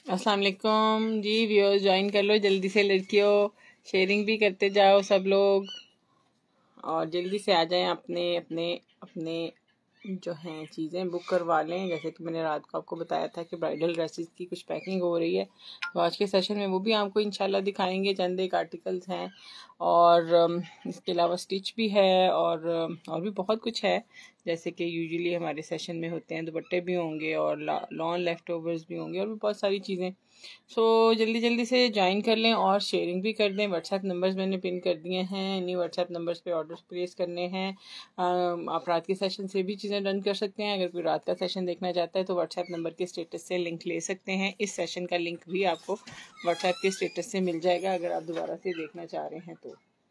अस्सलाम वालेकुम जी viewers, join कर लो जल्दी से लड़कियों, शेयरिंग भी करते जाओ सब लोग और जल्दी से आ जाएं। अपने अपने अपने जो हैं चीज़ें बुक करवा लें। जैसे कि मैंने रात को आपको बताया था कि ब्राइडल ड्रेसेस की कुछ पैकिंग हो रही है, तो आज के सेशन में वो भी आपको इंशाल्लाह दिखाएंगे। चंद एक आर्टिकल्स हैं और इसके अलावा स्टिच भी है और भी बहुत कुछ है जैसे कि यूजुअली हमारे सेशन में होते हैं। दुपट्टे भी होंगे और लॉन लेफ्ट ओवर्स भी होंगे और भी बहुत सारी चीज़ें। सो जल्दी जल्दी से ज्वाइन कर लें और शेयरिंग भी कर दें। व्हाट्सएप नंबर्स मैंने पिन कर दिए हैं, इन्हीं व्हाट्सएप नंबर्स पे ऑर्डर्स प्लेस करने हैं। आप रात के सेशन से भी चीज़ें रन कर सकते हैं। अगर कोई रात का सेशन देखना चाहता है तो व्हाट्सएप नंबर के स्टेटस से लिंक ले सकते हैं। इस सेशन का लिंक भी आपको व्हाट्सएप के स्टेटस से मिल जाएगा अगर आप दोबारा से देखना चाह रहे हैं तो।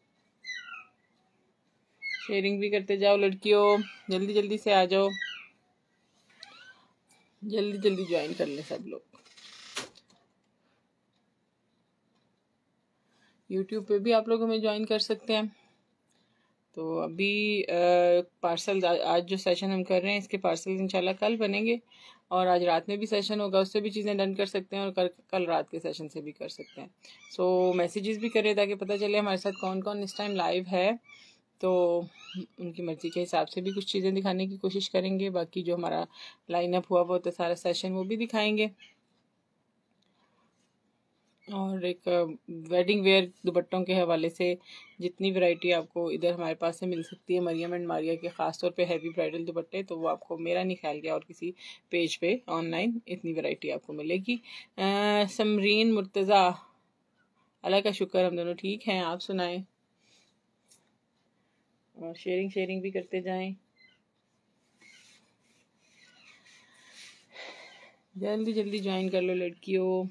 शेयरिंग भी करते जाओ लड़कियों, जल्दी जल्दी से आ जाओ, जल्दी जल्दी ज्वाइन कर लें सब लोग। यूट्यूब पे भी आप लोग हमें ज्वाइन कर सकते हैं। तो अभी पार्सल आज जो सेशन हम कर रहे हैं इसके पार्सल इंशाल्लाह कल बनेंगे और आज रात में भी सेशन होगा, उससे भी चीज़ें डन कर सकते हैं और कल रात के सेशन से भी कर सकते हैं। सो मैसेजेस भी करें ताकि पता चले हमारे साथ कौन कौन इस टाइम लाइव है, तो उनकी मर्ज़ी के हिसाब से भी कुछ चीज़ें दिखाने की कोशिश करेंगे। बाकी जो हमारा लाइनअप हुआ वो तो सारा सेशन वो भी दिखाएंगे। और एक वेडिंग वेयर दुपट्टों के हवाले से जितनी वैरायटी आपको इधर हमारे पास से मिल सकती है, मरियम एंड मारिया के ख़ास तौर पे हैवी ब्राइडल दुपट्टे, तो वो आपको मेरा नहीं ख्याल गया और किसी पेज पे ऑनलाइन इतनी वैरायटी आपको मिलेगी। समरीन मुर्तज़ा, अल्लाह का शुक्र हम दोनों ठीक हैं, आप सुनाएं। और शेयरिंग भी करते जाएं, जल्दी जल्दी ज्वाइन कर लो लड़कियों।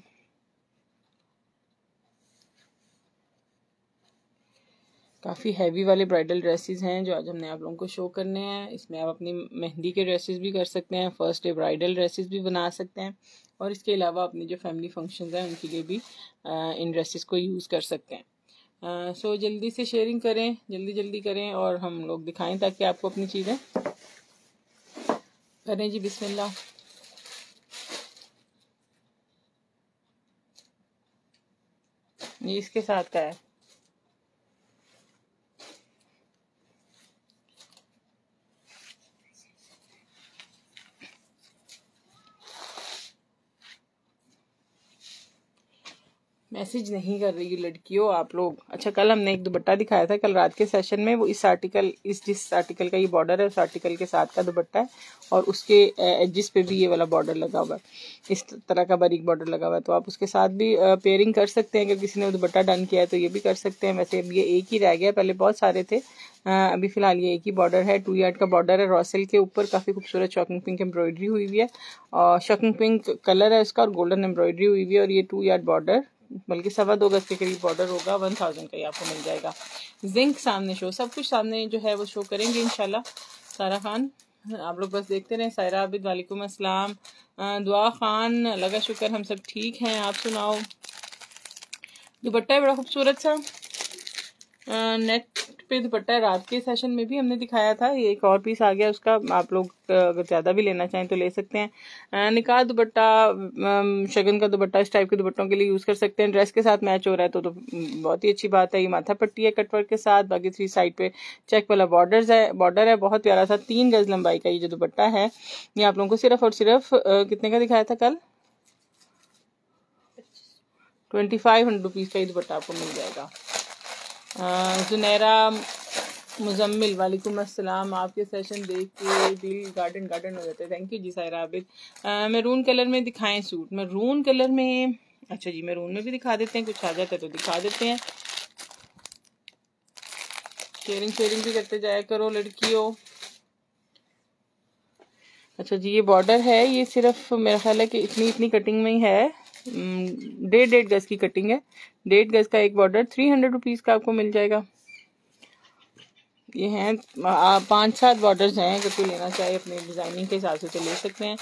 काफ़ी हैवी वाले ब्राइडल ड्रेसेस हैं जो आज हमने आप लोगों को शो करने हैं। इसमें आप अपनी मेहंदी के ड्रेसेस भी कर सकते हैं, फर्स्ट डे ब्राइडल ड्रेसेस भी बना सकते हैं और इसके अलावा अपनी जो फैमिली फंक्शंस हैं उनके लिए भी इन ड्रेसेस को यूज़ कर सकते हैं। सो जल्दी से शेयरिंग करें, जल्दी जल्दी करें और हम लोग दिखाएं ताकि आपको अपनी चीज़ें करें। जी बिस्मिल्लाह। ये इसके साथ का है। मैसेज नहीं कर रही लड़कियों आप लोग। अच्छा, कल हमने एक दुपट्टा दिखाया था कल रात के सेशन में, वो जिस आर्टिकल का ये बॉर्डर है उस आर्टिकल के साथ का दुपट्टा है और उसके एजिस पे भी ये वाला बॉर्डर लगा हुआ है, इस तरह का बारीक बॉर्डर लगा हुआ है। तो आप उसके साथ भी पेयरिंग कर सकते हैं। अगर किसी ने दुपट्टा डन किया है तो ये भी कर सकते हैं। वैसे अब ये एक ही रह गया, पहले बहुत सारे थे, अभी फिलहाल ये एक ही बॉर्डर है। 2 यार्ड का बॉर्डर है, रॉसल के ऊपर काफ़ी खूबसूरत शॉकिंग पिंक एम्ब्रॉयडरी हुई हुई है और शॉकिंग पिंक कलर है उसका और गोल्डन एम्ब्रॉयडरी हुई हुई है और ये 2 यार्ड बॉर्डर बल्कि 2.25 गज के करीब बॉर्डर होगा। 1000 का ही आपको मिल जाएगा। जिंक सामने शो, सब कुछ सामने जो है वो शो करेंगे इंशाल्लाह। सारा खान आप लोग बस देखते रहें। सायरा आबिद वालेकुम अस्सलाम। दुआ खान अल्लाह का शुक्र हम सब ठीक हैं, आप सुनाओ। दुपट्टा बड़ा खूबसूरत सा नेट पे दुपट्टा है, रात के सेशन में भी हमने दिखाया था। ये एक और पीस आ गया उसका, आप लोग अगर ज़्यादा भी लेना चाहें तो ले सकते हैं। निकाह दुपट्टा, शगन का दुपट्टा, इस टाइप के दुपट्टों के लिए यूज़ कर सकते हैं। ड्रेस के साथ मैच हो रहा है तो बहुत ही अच्छी बात है। ये माथा पट्टी है कटवर्क के साथ, बाकी 3 साइड पे चेक वाला बॉर्डर है बहुत प्यारा सा। 3 गज लंबाई का ये जो दुपट्टा है ये आप लोगों को सिर्फ और सिर्फ कितने का दिखाया था कल? 2500 रुपीज़ का ये दुपट्टा आपको मिल जाएगा। जुनैरा मुजम्मिल वालेकुम अस्सलाम, आपके सेशन देख के दिल गार्डन हो जाता है। Thank you ji Saira Abid. Maroon colour में दिखाएं सूट, मैरून कलर में। अच्छा जी, मैरून में भी दिखा देते हैं, कुछ आ जाता है तो दिखा देते हैं। शेयरिंग भी करते जाया करो लड़कियों। अच्छा जी, ये बॉर्डर है, ये सिर्फ मेरा ख्याल है कि इतनी कटिंग में ही है। 1.5 गज की कटिंग है, 1.5 गज का एक बॉर्डर 300 रुपीज़ का आपको मिल जाएगा। ये हैं 5-7 बॉर्डर्स हैं, अगर कोई लेना चाहे अपने डिज़ाइनिंग के हिसाब से तो ले सकते हैं।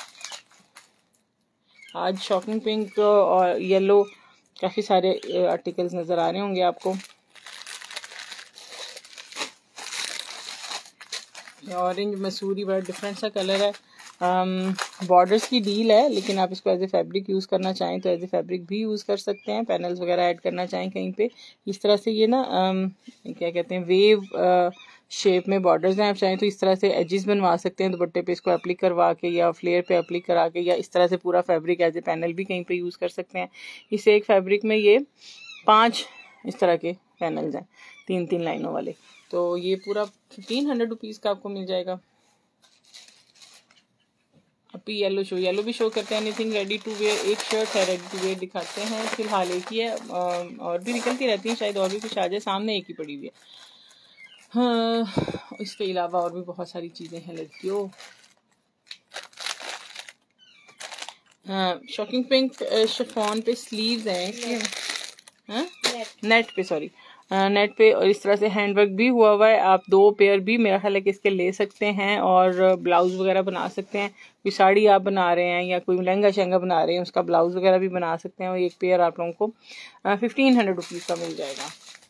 आज शॉकिंग पिंक और येलो काफ़ी सारे आर्टिकल्स नज़र आ रहे होंगे आपको। ऑरेंज मसूरी, बड़ा डिफरेंट सा कलर है। बॉर्डर्स की डील है, लेकिन आप इसको एज ए फैब्रिक यूज़ करना चाहें तो एज ए फैब्रिक भी यूज़ कर सकते हैं। पैनल्स वगैरह ऐड करना चाहें कहीं पे, इस तरह से ये ना क्या कहते हैं, वेव शेप में बॉर्डर्स हैं। आप चाहें तो इस तरह से एजेस बनवा सकते हैं दुपट्टे पे, इसको एप्लिक करवा के या फ्लेयर पे एप्लिक करा के, या इस तरह से पूरा फैब्रिक एज ए पैनल भी कहीं पे यूज़ कर सकते हैं। इस एक फैब्रिक में ये 5 इस तरह के पैनल्स हैं, 3-3 लाइनों वाले। तो ये पूरा 1500 रुपीज़ का आपको मिल जाएगा। अभी येलो भी शो करते हैं। एनीथिंग रेडी टू वेयर, एक शर्ट है रेडी टू वेयर दिखाते हैं फिलहाल, एक ही है, और भी निकलती रहती हैं, शायद और भी कुछ आ जाए। सामने एक ही पड़ी हुई है। हाँ, इसके अलावा और भी बहुत सारी चीज़ें हैं लड़कियों। शॉकिंग पिंक शिफॉन पे स्लीव्स हैं, नेट पे, सॉरी नेट पे, और इस तरह से हैंडवर्क भी हुआ हुआ है। आप 2 पेयर भी मेरा ख्याल है कि इसके ले सकते हैं और ब्लाउज वगैरह बना सकते हैं। कोई साड़ी आप बना रहे हैं या कोई लहंगा शहंगा बना रहे हैं, उसका ब्लाउज वगैरह भी बना सकते हैं। और एक पेयर आप लोगों को 1500 रुपीज़ का मिल जाएगा।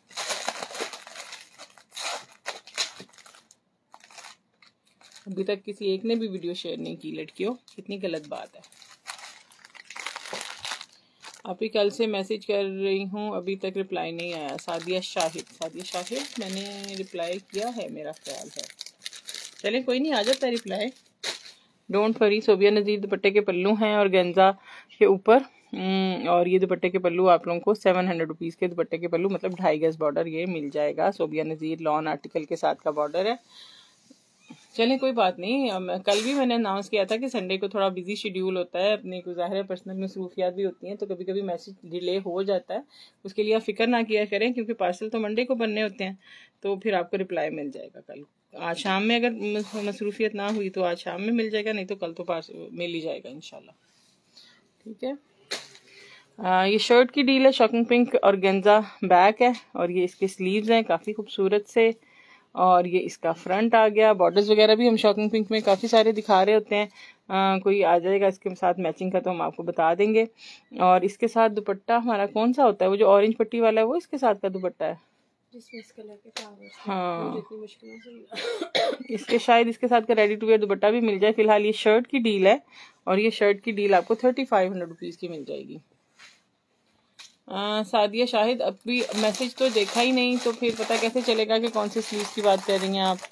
अभी तक किसी एक ने भी वीडियो शेयर नहीं की लड़कियों, कितनी गलत बात है। अभी कल से मैसेज कर रही हूँ, अभी तक रिप्लाई नहीं आया। सादिया शाहिद मैंने रिप्लाई किया है मेरा ख्याल है। चले कोई नहीं, आ जाता है reply, don't worry. Sobia Nazir दुपट्टे के पल्लू हैं और गेंजा के ऊपर, और ये दुपट्टे के पल्लू आप लोगों को 700 रुपीज़ के दुपट्टे के पल्लू, मतलब 2.5 गज बॉर्डर ये मिल जाएगा। सोबिया नज़ीर लॉन आर्टिकल के साथ का बॉर्डर है। चलें कोई बात नहीं। कल भी मैंने अनाउंस किया था कि संडे को थोड़ा बिजी शेड्यूल होता है, अपनी को ज़ाहिर है पर्सनल मसरूफियात भी होती हैं, तो कभी कभी मैसेज डिले हो जाता है। उसके लिए आप फिक्र ना किया करें, क्योंकि पार्सल तो मंडे को बनने होते हैं, तो फिर आपको रिप्लाई मिल जाएगा कल। आज शाम में अगर मसरूफियत ना हुई तो आज शाम में मिल जाएगा, नहीं तो कल तो पार्सल मिल ही जाएगा इंशाल्लाह। ठीक है। ये शर्ट की डील है, शॉकिंग पिंक और गेंजा बैक है, और ये इसके स्लीव्स हैं काफ़ी खूबसूरत से, और ये इसका फ्रंट आ गया। बॉर्डर्स वगैरह भी हम शॉकिंग पिंक में काफ़ी सारे दिखा रहे होते हैं। कोई आ जाएगा इसके साथ मैचिंग का तो हम आपको बता देंगे। और इसके साथ दुपट्टा हमारा कौन सा होता है, वो जो ऑरेंज पट्टी वाला है, वो इसके साथ का दुपट्टा है जिसमें इस कलर के फ्लावर्स। हाँ, इसके शायद इसके साथ का रेडी टू वेयर दुपट्टा भी मिल जाए। फिलहाल ये शर्ट की डील है, और ये शर्ट की डील आपको 3500 रुपीज़ की मिल जाएगी। सादिया शाहिद अभी मैसेज तो देखा ही नहीं, तो फिर पता कैसे चलेगा कि कौन से स्लीव्स की बात कर रही हैं आप।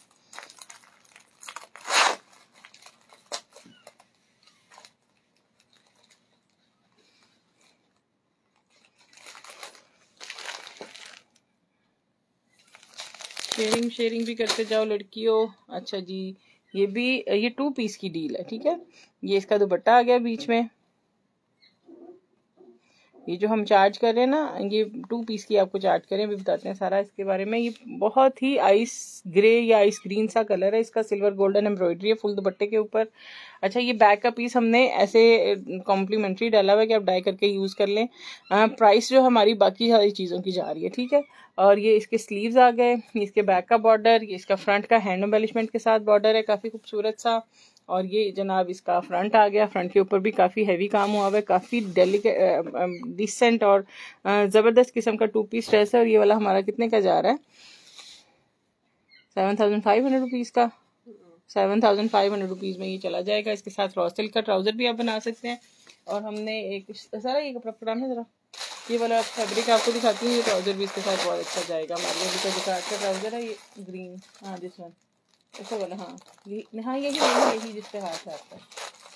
शेयरिंग भी करते जाओ लड़कियों। अच्छा जी, ये 2 पीस की डील है। ठीक है, ये इसका दुपट्टा आ गया बीच में। ये जो हम चार्ज कर रहे हैं ना, ये 2 पीस की आपको चार्ज करें, अभी बताते हैं सारा इसके बारे में। ये बहुत ही आइस ग्रे या आइस ग्रीन सा कलर है इसका, सिल्वर गोल्डन एम्ब्रॉयडरी है फुल दुपट्टे के ऊपर। अच्छा, ये बैक का पीस हमने ऐसे कॉम्प्लीमेंट्री डाला हुआ है कि आप डाई करके यूज़ कर लें। प्राइस जो हमारी बाकी सारी चीज़ों की जा रही है। ठीक है, और ये इसके स्लीव्स आ गए, इसके बैक का बॉर्डर, ये इसका फ्रंट का हैंड एम्बेलिशमेंट के साथ बॉर्डर है काफ़ी खूबसूरत सा। और ये जनाब इसका फ्रंट आ गया। फ्रंट के ऊपर भी काफ़ी हैवी काम हुआ हुआ है, काफ़ी डेलिकेट डिसेंट और ज़बरदस्त किस्म का 2 पीस ड्रेस है। और ये वाला हमारा कितने का जा रहा है? 7500 रुपीज़ का। 7500 रुपीज़ में ये चला जाएगा। इसके साथ रॉ सिल्क का ट्राउज़र भी आप बना सकते हैं। और हमने एक सारा ये कपड़ा पकड़ाना ज़रा, ये वाला फैब्रिक आपको दिखाती हूँ। ये ट्राउज़र भी इसके साथ बहुत अच्छा जाएगा। हमारे अभी का जिकार्ड का ट्राउज़र है, ये ग्रीन, हाँ दिस वन, ऐसा वाला, हाँ यही जिस पे हाथ है आपका।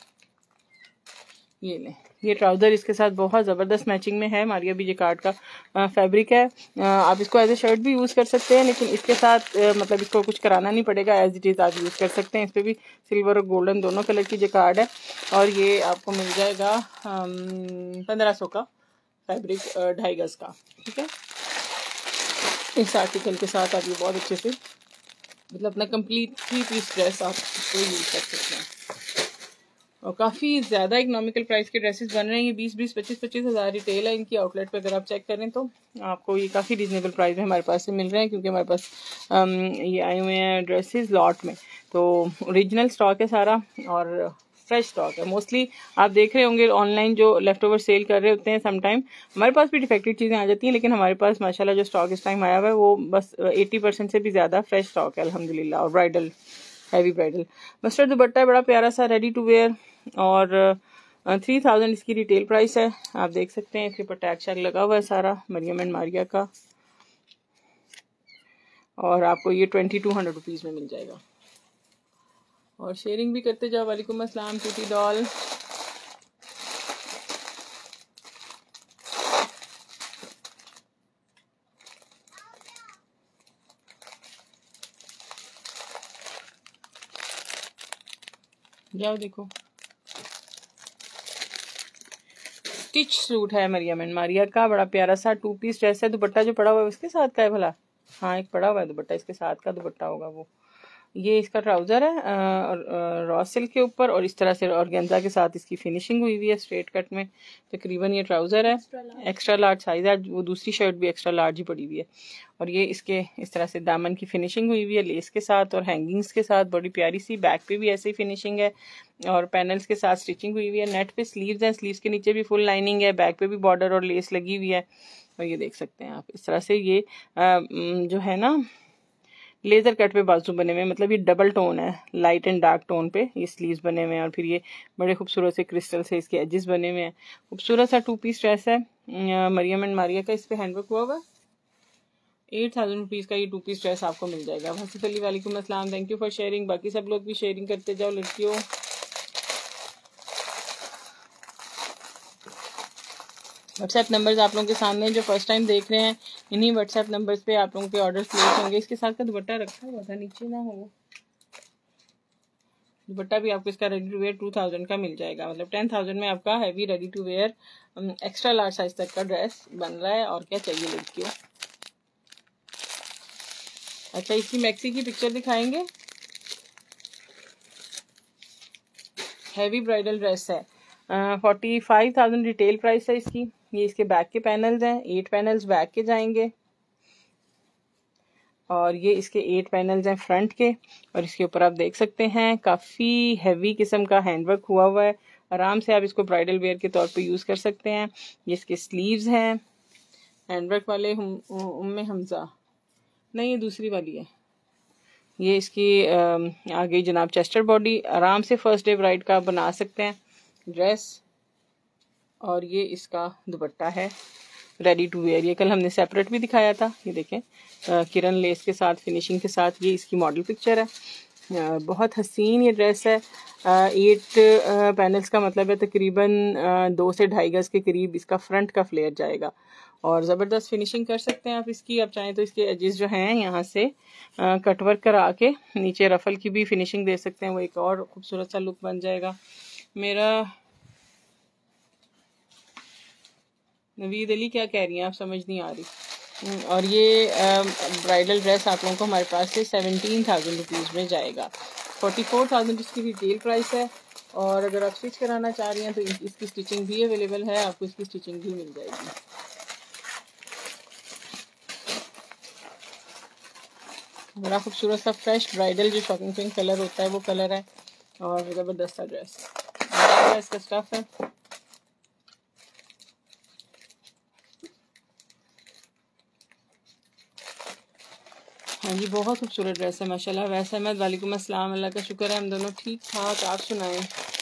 ये लें, ये ट्राउज़र इसके साथ बहुत ज़बरदस्त मैचिंग में है। मारिया बी जिकार्ड का फैब्रिक है। आप इसको एज ए शर्ट भी यूज़ कर सकते हैं, लेकिन इसके साथ मतलब इसको कुछ कराना नहीं पड़ेगा, एज इट इज़ आप यूज़ कर सकते हैं। इस पर भी सिल्वर और गोल्डन दोनों कलर की जिकार्ड है। और ये आपको मिल जाएगा 1500 का फैब्रिक, 2.5 गज का। ठीक है, इस आर्टिकल के साथ आप ये बहुत अच्छे से मतलब अपना कंप्लीट 3 पीस ड्रेस आप इसको यूज़ कर सकते हैं। और काफ़ी ज़्यादा इकोनॉमिकल प्राइस के ड्रेसेस बन रहे हैं। ये 20-20, 25-25 हज़ार रिटेल है इनकी आउटलेट पे। अगर आप चेक करें तो आपको ये काफ़ी रीजनेबल प्राइस में हमारे पास से मिल रहे हैं, क्योंकि हमारे पास ये आए हुए हैं ड्रेसेस लॉट में। तो ओरिजिनल स्टॉक है सारा और फ्रेश स्टॉक है। मोस्टली आप देख रहे होंगे ऑनलाइन जो लेफ्ट ओवर सेल कर रहे होते हैं, सम टाइम हमारे पास भी डिफेक्टेड चीज़ें आ जाती हैं, लेकिन हमारे पास माशाल्लाह जो स्टॉक इस टाइम आया हुआ है वो बस 80% से भी ज़्यादा फ्रेश स्टॉक है अल्हम्दुलिल्लाह। और bridal heavy bridal mustard dupatta है, बड़ा प्यारा सा, रेडी टू वेयर। और 3000 इसकी रिटेल प्राइस है। आप देख सकते हैं इसके ऊपर टैग शैग लगा हुआ है सारा मरियम एंड मारिया का, और आपको ये 2200 रुपीज़ में मिल जाएगा। और शेयरिंग भी करते जाओ। वालेकुम अस्सलाम टूटी डॉल। जाओ देखो, स्टिच सूट है मरियम एंड मारिया का, बड़ा प्यारा सा 2 पीस ड्रेस है। दुपट्टा जो पड़ा हुआ है उसके साथ का है भला? हाँ, एक पड़ा हुआ है दुपट्टा, इसके साथ का दुपट्टा होगा वो। ये इसका ट्राउजर है रॉ सिल्क के ऊपर, और इस तरह से ऑर्गेन्जा के साथ इसकी फिनिशिंग हुई हुई है स्ट्रेट कट में। तकरीबन ये ट्राउजर है, एक्स्ट्रा लार्ज साइज है, वो दूसरी शर्ट भी एक्स्ट्रा लार्ज ही पड़ी हुई है। और ये इसके इस तरह से दामन की फिनिशिंग हुई हुई है लेस के साथ और हैंगिंग्स के साथ, बड़ी प्यारी सी। बैक पे भी ऐसे ही फिनिशिंग है और पैनल्स के साथ स्टिचिंग हुई हुई है। नेट पे स्लीव्स हैं, स्लीव्स के नीचे भी फुल लाइनिंग है, बैक पे भी बॉर्डर और लेस लगी हुई है। और ये देख सकते हैं आप इस तरह से, ये जो है ना लेजर कट पे बाजू बने हुए, मतलब ये डबल टोन है, लाइट एंड डार्क टोन पे ये स्लीव्स बने हुए हैं। और फिर ये बड़े खूबसूरत से क्रिस्टल से इसके एजेस बने हुए हैं। खूबसूरत सा 2 पीस ड्रेस है मरियम एंड मारिया का। इस पे हैंडवर्क हुआ हुआ। 8000 रुपीज़ का ये 2 पीस ड्रेस आपको मिल जाएगा। हसीफ अली वालेकुम अस्सलाम, थैंक यू फॉर शेयरिंग। बाकी सब लोग भी शेयरिंग करते जाओ लड़कियों। व्हाट्सएप नंबर्स आप लोगों के सामने, जो फर्स्ट टाइम देख रहे हैं इन्हीं व्हाट्सएप नंबर्स पे आप लोगों के ऑर्डर प्लेस होंगे। इसके साथ का दुपट्टा रखा हुआ था, नीचे ना हो। दुपट्टा भी आपको इसका रेडी टू वेयर 2000 का मिल जाएगा, मतलब 10,000 में आपका heavy ready to wear extra large size तक का ड्रेस बन रहा है। और क्या चाहिए लड़कियों। अच्छा, इसकी मैक्सी की पिक्चर दिखाएंगे। हैवी ब्राइडल ड्रेस है, 45,000 रिटेल प्राइस है इसकी। ये इसके बैक के पैनल्स हैं, 8 पैनल्स बैक के जाएंगे और ये इसके 8 पैनल्स हैं फ्रंट के। और इसके ऊपर आप देख सकते हैं काफ़ी हैवी किस्म का हैंडवर्क हुआ हुआ है। आराम से आप इसको ब्राइडल वेयर के तौर पे यूज़ कर सकते हैं। ये इसके स्लीव्स हैं हैंडवर्क वाले, उम्मे हमजा नहीं, ये दूसरी वाली है। ये इसकी आगे जनाब चेस्टर बॉडी, आराम से फर्स्ट डे ब्राइड का बना सकते हैं ड्रेस। और ये इसका दुपट्टा है रेडी टू वेयर। ये कल हमने सेपरेट भी दिखाया था, ये देखें किरण लेस के साथ फिनिशिंग के साथ। ये इसकी मॉडल पिक्चर है। बहुत हसीन ये ड्रेस है। 8 पैनल्स का मतलब है तकरीबन 2 से 2.5 गज के करीब इसका फ्रंट का फ्लेयर जाएगा। और ज़बरदस्त फिनिशिंग कर सकते हैं आप इसकी। आप चाहें तो इसके एजेस जो हैं यहाँ से कटवर्क करा के नीचे रफल की भी फिनिशिंग दे सकते हैं, वो एक और खूबसूरत सा लुक बन जाएगा। मेरा नवीद अली क्या कह रही हैं आप, समझ नहीं आ रही। और ये ब्राइडल ड्रेस आप लोगों को हमारे पास से 17,000 रुपीज़ में जाएगा। 44,000 इसकी रिटेल प्राइस है। और अगर आप स्टिच कराना चाह रही हैं तो इसकी स्टिचिंग भी अवेलेबल है, आपको इसकी स्टिचिंग भी मिल जाएगी। बड़ा खूबसूरत सा फ्रेश ब्राइडल जो शॉकिंग पिंक कलर होता है वो कलर है। और ज़बरदस्त सा ड्रेस इसका स्टफ है। हाँ जी, बहुत खूबसूरत ड्रेस है माशाल्लाह। वैसे अहमद वालेकुम अस्सलाम, अल्लाह का शुक्र है हम दोनों ठीक ठाक। आप सुनाएं।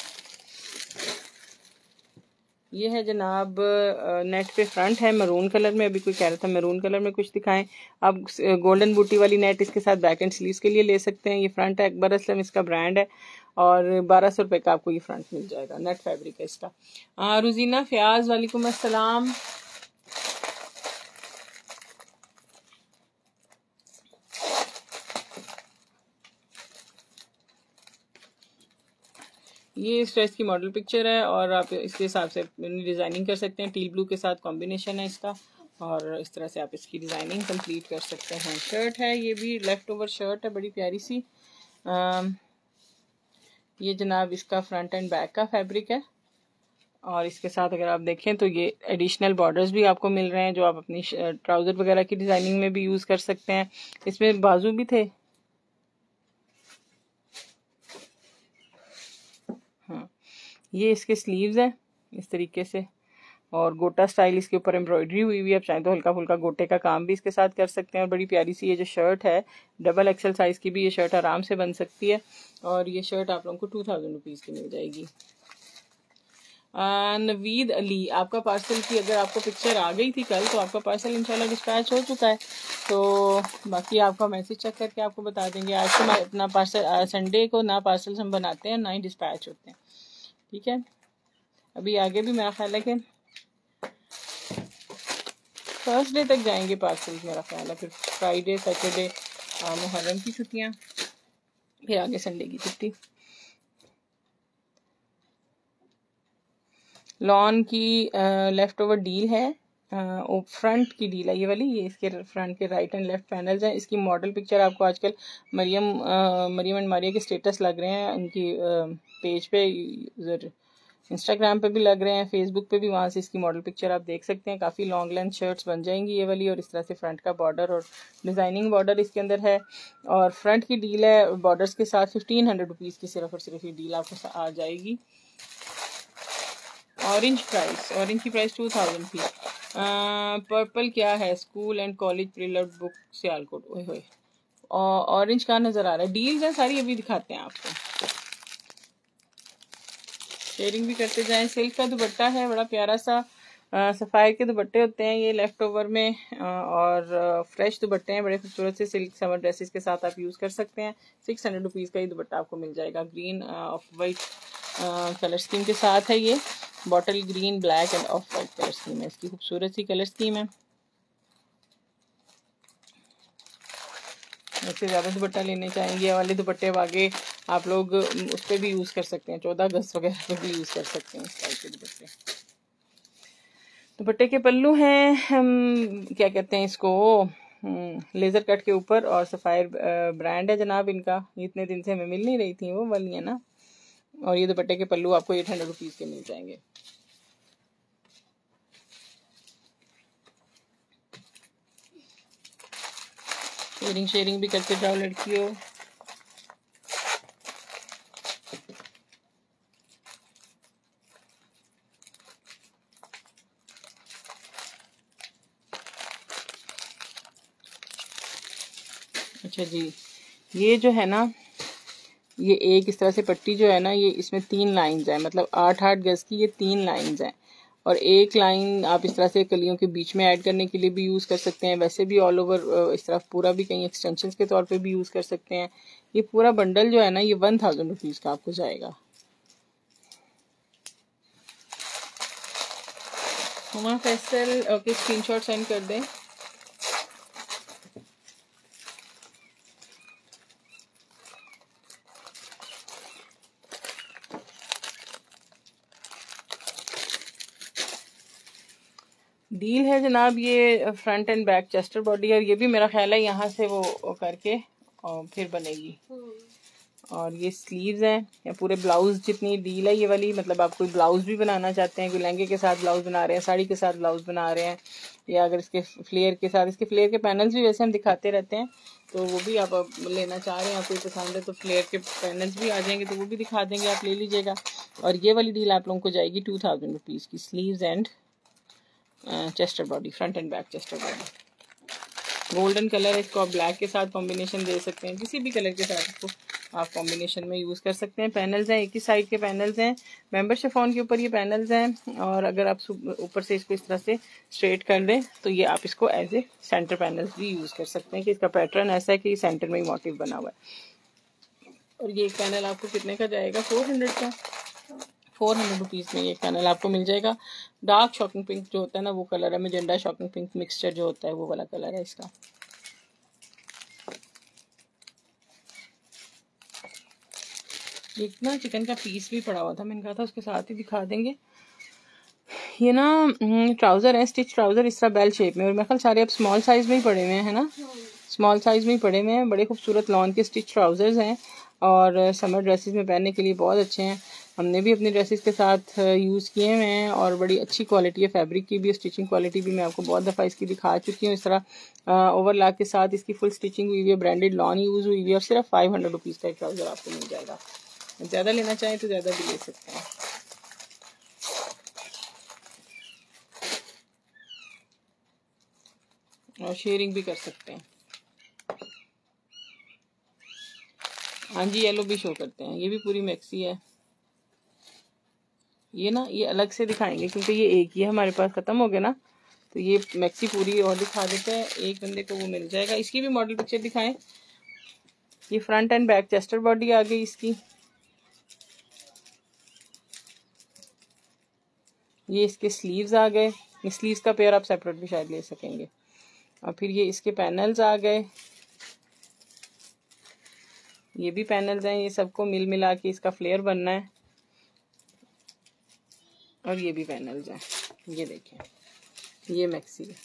ये है जनाब नेट पे फ्रंट है मरून कलर में। अभी कोई कह रहा था मरून कलर में कुछ दिखाएं। आप गोल्डन बूटी वाली नेट इसके साथ बैक एंड स्लीव्स के लिए ले सकते हैं। ये फ्रंट है, अकबर असलम इसका ब्रांड है। और 1200 रुपये का आपको ये फ्रंट मिल जाएगा। नेट फैब्रिक है इसका। रुजीना फयाज वालेकुम अस्सलाम। ये इस ड्रेस की मॉडल पिक्चर है और आप इसके हिसाब से डिज़ाइनिंग कर सकते हैं। टील ब्लू के साथ कॉम्बिनेशन है इसका और इस तरह से आप इसकी डिज़ाइनिंग कंप्लीट कर सकते हैं। शर्ट है, ये भी लेफ़्ट ओवर शर्ट है, बड़ी प्यारी सी। ये जनाब इसका फ्रंट एंड बैक का फैब्रिक है और इसके साथ अगर आप देखें तो ये एडिशनल बॉर्डर्स भी आपको मिल रहे हैं जो आप अपनी ट्राउज़र वगैरह की डिज़ाइनिंग में भी यूज़ कर सकते हैं। इसमें बाजू भी थे। हाँ, ये इसके स्लीव्स हैं इस तरीके से और गोटा स्टाइल इसके ऊपर एम्ब्रॉयडरी हुई हुई है। आप चाहें तो हल्का फुल्का गोटे का काम भी इसके साथ कर सकते हैं। और बड़ी प्यारी सी ये जो शर्ट है, डबल एक्सल साइज़ की भी ये शर्ट आराम से बन सकती है। और ये शर्ट आप लोगों को 2000 रुपीज़ की मिल जाएगी। नवीद अली, आपका पार्सल की अगर आपको पिक्चर आ गई थी कल, तो आपका पार्सल इंशाल्लाह डिस्पैच हो चुका है। तो बाकी आपका मैसेज चेक करके आपको बता देंगे। आज तो अपना पार्सल संडे को ना पार्सल्स हम बनाते हैं ना ही डिस्पैच होते हैं, ठीक है। अभी आगे भी मेरा ख्याल है कि थर्सडे तक जाएंगे पार्सल्स, मेरा ख्याल है। फिर फ्राइडे सैटरडे मुहर्रम की छुट्टियाँ, फिर आगे संडे की छुट्टी। लॉन की लेफ्ट ओवर डील है, फ्रंट की डील है ये वाली। ये इसके फ्रंट के राइट एंड लेफ्ट पैनल्स हैं। इसकी मॉडल पिक्चर आपको आजकल मरियम एंड मारिया के स्टेटस लग रहे हैं उनकी पेज पे, इंस्टाग्राम पे भी लग रहे हैं, फेसबुक पे भी, वहाँ से इसकी मॉडल पिक्चर आप देख सकते हैं। काफ़ी लॉन्ग लेंथ शर्ट्स बन जाएंगी ये वाली। और इस तरह से फ्रंट का बॉर्डर और डिज़ाइनिंग बॉर्डर इसके अंदर है। और फ्रंट की डील है बॉर्डर्स के साथ 1500 रुपीज़ की सिर्फ और सिर्फ ये डील आपको आ जाएगी। ऑरेंज की प्राइस 2000 थी। पर्पल क्या है, school and college preload book Sialkot. ओए होए, ऑरेंज का नज़र आ रहा है। डील्स हैं सारी, अभी दिखाते हैं आपको। शेयरिंग भी करते जाएं। सिल्क का दुपट्टा है, बड़ा प्यारा सा सफ़ायर के दुपट्टे होते हैं ये लेफ्ट ओवर में, और फ्रेश दुपट्टे हैं, बड़े खूबसूरत से। सिल्क समर ड्रेसेस के साथ आप यूज़ कर सकते हैं। 600 रुपीज़ का ये दुपट्टा आपको मिल जाएगा। Green off white colour scheme के साथ है ये। Bottle green, black and off white colour scheme है इसकी, खूबसूरत सी कलर स्कीम है। इससे ज़्यादा दुपट्टा लेने चाहेंगे वाले दुपट्टे आगे आप लोग उस पर भी यूज़ कर सकते हैं, 14 अगस्त वगैरह पर भी यूज़ कर सकते हैं इस टाइप के दुपट्टे। दुपट्टे के पल्लू हैं, क्या कहते हैं इसको, लेज़र कट के ऊपर, और सफ़ायर ब्रांड है जनाब इनका। इतने दिन से हमें मिल नहीं रही थी वो वाली है ना। और ये दुपट्टे के पल्लू आपको 800 रुपीज़ के मिल जाएंगे। शेयरिंग भी करते जाओ लड़कियों। अच्छा जी, ये जो है ना, ये एक इस तरह से पट्टी जो है ना, ये इसमें 3 लाइंस हैं, मतलब 8-8 गज की ये 3 लाइंस हैं। और एक लाइन आप इस तरह से कलियों के बीच में ऐड करने के लिए भी यूज़ कर सकते हैं। वैसे भी ऑल ओवर इस तरफ पूरा भी कहीं एक्सटेंशंस के तौर पे भी यूज़ कर सकते हैं। ये पूरा बंडल जो है ना, ये 1000 रुपीज़ का आपको जाएगा। Huma Faisal, okay, screenshot send कर दें। डील है जनाब ये front and back Chester body, और ये भी मेरा ख्याल है यहाँ से वो करके और फिर बनेगी। और ये स्लीव्स हैं, या पूरे ब्लाउज जितनी डील है ये वाली, मतलब आप कोई ब्लाउज भी बनाना चाहते हैं, कोई लहंगे के साथ ब्लाउज बना रहे हैं, साड़ी के साथ ब्लाउज बना रहे हैं, या अगर इसके फ्लेयर के साथ, इसके फ्लेयर के पैनल्स भी वैसे हम दिखाते रहते हैं, तो वो भी आप लेना चाह रहे हैं, आपको पसंद है तो फ्लेयर के पैनल्स भी आ जाएंगे, तो वो भी दिखा देंगे, आप ले लीजिएगा। और ये वाली डील आप लोगों को जाएगी 2000 रुपीज़ की, sleeves and chester body, front and back Chester body. Golden colour है, इसको आप ब्लैक के साथ कॉम्बिनेशन दे सकते हैं, किसी भी कलर के साथ इसको आप कॉम्बिनेशन में यूज़ कर सकते हैं। पैनल्स हैं, एक ही साइड के पैनल्स हैं, मेंबर शिफॉन के ऊपर ये पैनल्स हैं। और अगर आप ऊपर से इसको इस तरह से स्ट्रेट कर दें तो ये आप इसको एज ए सेंटर पैनल्स भी यूज़ कर सकते हैं, कि इसका पैटर्न ऐसा है कि सेंटर में ही मोटिव बना हुआ है। और ये एक पैनल आपको कितने का जाएगा, 400 का, 400 रुपीज़ में ये पैनल आपको मिल जाएगा। डार्क शॉकिंग पिंक जो होता है ना, वो कलर है, मैजेंडा शॉकिंग पिंक मिक्सचर जो होता है वो वाला कलर है इसका। एक ना चिकन का पीस भी पड़ा हुआ था, मैंने कहा था उसके साथ ही दिखा देंगे। ये ना ट्राउज़र है, स्टिच ट्राउज़र, इस तरह बेल शेप में, और मेरे ख्याल सारे अब स्मॉल साइज़ में ही पड़े हुए हैं, है ना, स्मॉल साइज़ में ही पड़े हुए हैं। बड़े खूबसूरत लॉन के स्टिच ट्राउज़र्स हैं, और समर ड्रेसेस में पहनने के लिए बहुत अच्छे हैं। हमने भी अपने ड्रेसेस के साथ यूज़ किए हुए हैं, और बड़ी अच्छी क्वालिटी है, फैब्रिक की भी, स्टिचिंग क्वालिटी भी मैं आपको बहुत दफ़ा इसकी दिखा चुकी हूँ। इस तरह ओवरलैक के साथ इसकी फुल स्टिचिंग हुई हुई है, ब्रांडेड लॉन यूज़ हुई हुई है, और सिर्फ 500 रुपीज़ का एक ट्राउज़र आपको मिल जाएगा। ज़्यादा लेना चाहें तो ज़्यादा भी ले सकते हैं। और शेयरिंग भी कर सकते हैं। हाँ जी, येलो भी शो करते हैं। ये भी पूरी मैक्सी है। ये ना ये अलग से दिखाएंगे क्योंकि ये एक ही हमारे पास ख़त्म हो गया ना, तो ये मैक्सी पूरी और दिखा देते हैं, एक बंदे को वो मिल जाएगा। इसकी भी मॉडल पिक्चर दिखाएं। ये front and back Chester body आ गई इसकी। ये इसके स्लीव्स आ गए। ये स्लीव्स का पेयर आप सेपरेट भी शायद ले सकेंगे। और फिर ये इसके पैनल्स आ गए। ये भी पैनल्स हैं। ये सबको मिल मिला के इसका फ्लेयर बनना है। और ये भी पैनल्स हैं। ये देखिए, ये मैक्सी है,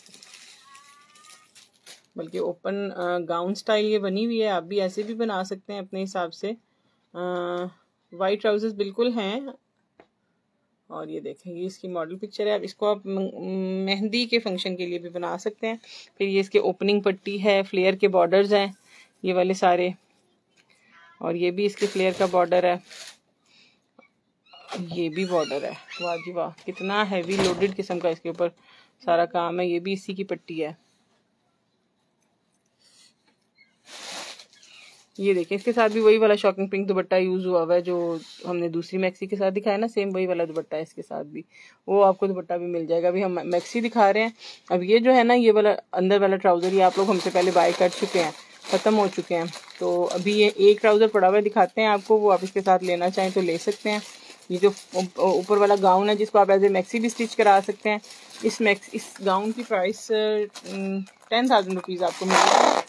बल्कि ओपन गाउन स्टाइल ये बनी हुई है। आप भी ऐसे भी बना सकते हैं अपने हिसाब से। वाइट ट्राउजर्स बिल्कुल हैं। और ये देखें, ये इसकी मॉडल पिक्चर है। अब इसको आप मेहंदी के फंक्शन के लिए भी बना सकते हैं। फिर ये इसके ओपनिंग पट्टी है, फ्लेयर के बॉर्डर्स हैं ये वाले सारे। और ये भी इसके फ्लेयर का बॉर्डर है। ये भी बॉर्डर है। वाह जी वाह, कितना हैवी लोडेड किस्म का इसके ऊपर सारा काम है। ये भी इसी की पट्टी है। ये देखिए, इसके साथ भी वही वाला शॉकिंग पिंक दुपट्टा यूज हुआ हुआ है जो हमने दूसरी मैक्सी के साथ दिखाया ना, सेम वही वाला दुपट्टा है इसके साथ भी। वो आपको दुपट्टा भी मिल जाएगा। अभी हम मैक्सी दिखा रहे हैं। अब ये जो है ना, ये वाला अंदर वाला ट्राउजर, ये आप लोग हमसे पहले बाय कर चुके हैं, खत्म हो चुके हैं। तो अभी ये एक ट्राउजर पड़ा हुआ दिखाते हैं आपको, वो आप इसके साथ लेना चाहें तो ले सकते हैं। ये जो ऊपर वाला गाउन है, जिसको आप एज ए मैक्सी भी स्टिच करा सकते हैं। इस गाउन की प्राइस 10,000 रुपीज़ आपको मिलेगा।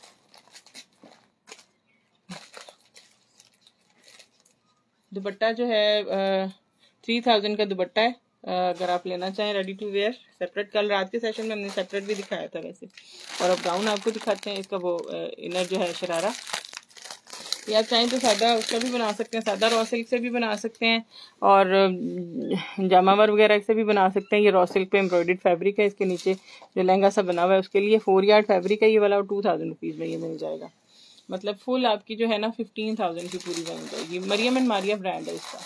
दुपट्टा जो है 3000 का दुपट्टा है। अगर आप लेना चाहें रेडी टू वेयर सेपरेट, कल रात के सेशन में हमने सेपरेट भी दिखाया था वैसे। और अब गाउन आपको दिखाते हैं। इसका वो इनर जो है शरारा, ये आप चाहें तो सादा उसका भी बना सकते हैं, सादा रॉ सिल्क से भी बना सकते हैं और जामावर वगैरह से भी बना सकते हैं। ये रॉ सिल्क पे एम्ब्रॉयडर्ड फैब्रिक है। इसके नीचे जो लहंगा सा बना हुआ है उसके लिए 4 यार्ड फैब्रिक है ये वाला, और 2000 रुपीज़ में ये मिल जाएगा। मतलब फुल आपकी जो है ना 15,000 की पूरी बन जाएगी। मरियम एंड मारिया ब्रांड है इसका।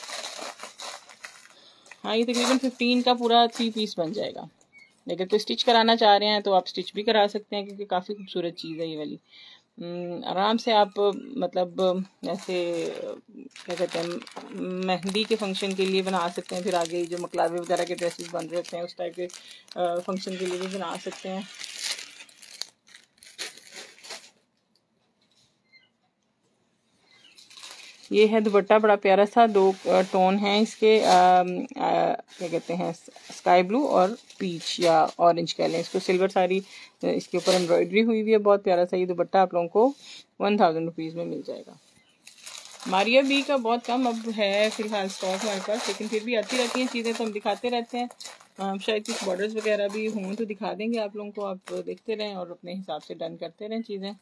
हाँ, ये तकरीबन 15 का पूरा 3 पीस बन जाएगा। अगर कोई स्टिच कराना चाह रहे हैं तो आप स्टिच भी करा सकते हैं, क्योंकि काफ़ी खूबसूरत चीज़ है ये वाली। आराम से आप मतलब ऐसे क्या कहते हैं, मेहंदी के फंक्शन के लिए बना सकते हैं। फिर आगे जो मकलावे वगैरह के ड्रेसेस बन रहे होते हैं उस टाइप के फंक्शन के लिए भी बना सकते हैं। ये है दुपट्टा, बड़ा प्यारा सा। 2 टोन हैं इसके, क्या कहते हैं, स्काई ब्लू और पीच या ऑरेंज कह लें इसको। सिल्वर सारी इसके ऊपर एम्ब्रॉयडरी हुई हुई है। बहुत प्यारा सा ये दुपट्टा आप लोगों को 1000 रुपीज़ में मिल जाएगा। मारिया बी का बहुत कम अब है फिलहाल स्टॉक हमारे पास, लेकिन फिर भी आती रहती हैं चीज़ें तो हम दिखाते रहते हैं। शायद कुछ बॉर्डर्स वगैरह भी हों तो दिखा देंगे आप लोगों को। आप देखते रहें और अपने हिसाब से डन करते रहें चीज़ें।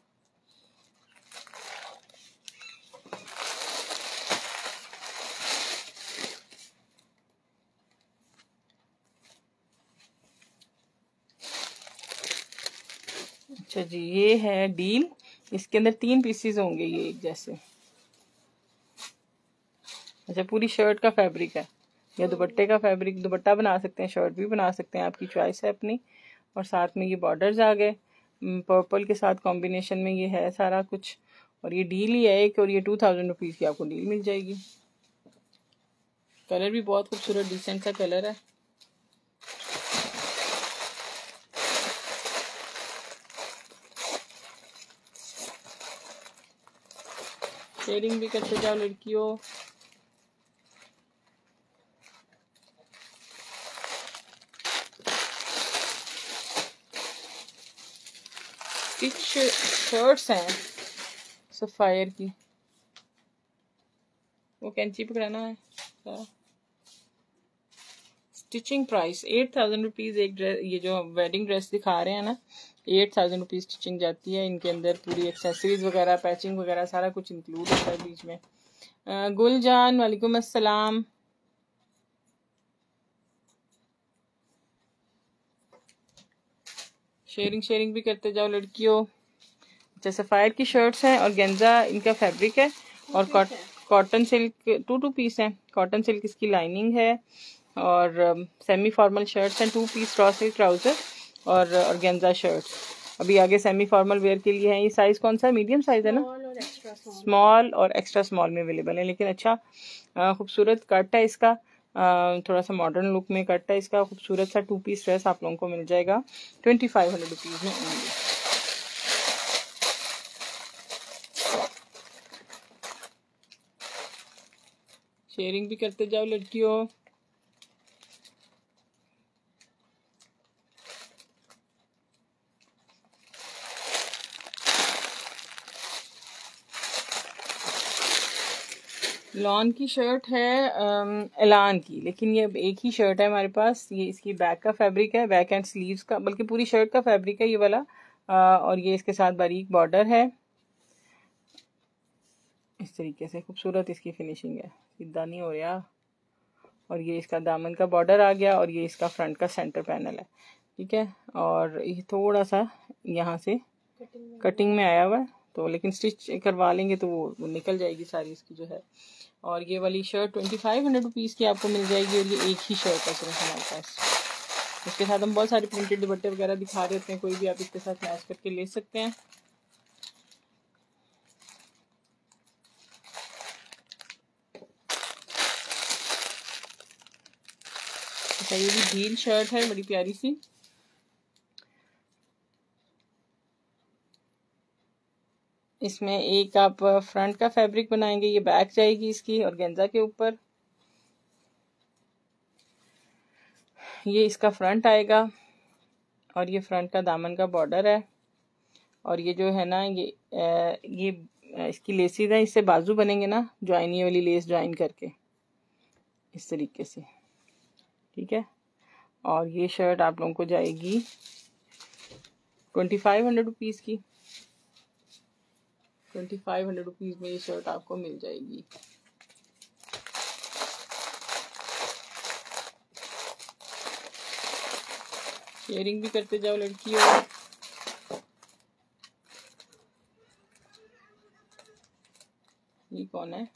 अच्छा जी, ये है डील। इसके अंदर 3 पीसेस होंगे ये एक जैसे। अच्छा, पूरी शर्ट का फैब्रिक है या दुपट्टे का फैब्रिक, दुपट्टा बना सकते हैं, शर्ट भी बना सकते हैं, आपकी चॉइस है अपनी। और साथ में ये बॉर्डर्स आ गए पर्पल के साथ कॉम्बिनेशन में, ये है सारा कुछ। और ये डील ही है एक, और ये 2000 रुपीज़ की आपको डील मिल जाएगी। कलर भी बहुत खूबसूरत डिसेंट सा कलर है। शेयरिंग भी करते जाओ लड़कियों। स्टिच शर्ट्स हैं सफायर की, वो कैंची पकड़ाना है। स्टिचिंग प्राइस 8000 रुपीज़ एक ड्रेस। ये जो वेडिंग ड्रेस दिखा रहे हैं ना, 8000 रुपीज़ स्टिचिंग जाती है। इनके अंदर पूरी एक्सेसरीज वगैरह, पैचिंग वगैरह सारा कुछ इंक्लूड होता है बीच में। गुलजान वालेकुम अस्सलाम। शेयरिंग भी करते जाओ लड़कियों। अच्छा, सफ़ायर की शर्ट्स हैं और गेंजा इनका फैब्रिक है, और कॉटन सिल्क 2 पीस हैं। कॉटन सिल्क इसकी लाइनिंग है, और सेमी फॉर्मल शर्ट्स हैं 2 पीस रॉ सिल्क ट्राउज़र और गेंजा शर्ट्स। अभी आगे सेमी फॉर्मल वेयर के लिए है। ये साइज कौन सा है? मीडियम साइज है ना? स्मॉल और एक्स्ट्रा स्मॉल में अवेलेबल है, लेकिन अच्छा खूबसूरत कट है इसका। थोड़ा सा मॉडर्न लुक में कट है इसका। खूबसूरत सा 2 पीस ड्रेस आप लोगों को मिल जाएगा 2500 रुपीज़ में ओनली। शेयरिंग भी करते जाओ लड़कियों। लॉन की शर्ट है एलान की, लेकिन ये एक ही शर्ट है हमारे पास। ये इसकी बैक का फैब्रिक है, बैक एंड स्लीव्स का, बल्कि पूरी शर्ट का फैब्रिक है ये वाला। और ये इसके साथ बारीक बॉर्डर है, इस तरीके से खूबसूरत इसकी फिनिशिंग है, सीधा नहीं हो रहा। और ये इसका दामन का बॉर्डर आ गया, और ये इसका फ्रंट का सेंटर पैनल है, ठीक है। और ये थोड़ा सा यहाँ से कटिंग में आया हुआ है, तो लेकिन स्टिच करवा लेंगे तो वो निकल जाएगी सारी इसकी जो है। और ये वाली शर्ट 2500 रुपीज़ की आपको मिल जाएगी, और ये एक ही शर्ट है सिर्फ हमारे पास। इसके साथ हम बहुत सारे प्रिंटेड दुपट्टे वगैरह दिखा देते हैं, कोई भी आप इसके साथ मैच करके ले सकते हैं। अच्छा, ये भी ढील शर्ट है बड़ी प्यारी सी। इसमें एक आप फ्रंट का फैब्रिक बनाएंगे, ये बैक जाएगी इसकी ऑर्गेन्जा के ऊपर। ये इसका फ्रंट आएगा, और ये फ्रंट का दामन का बॉर्डर है। और ये जो है ना, ये इसकी लेसिस है, इससे बाजू बनेंगे ना, ज्वाइनी वाली लेस ज्वाइन करके इस तरीके से, ठीक है। और ये शर्ट आप लोगों को जाएगी 2500 रुपीज़ की। 2500 रुपीज़ में ये शर्ट आपको मिल जाएगी। शेयरिंग भी करते जाओ लड़कियों। ये कौन है?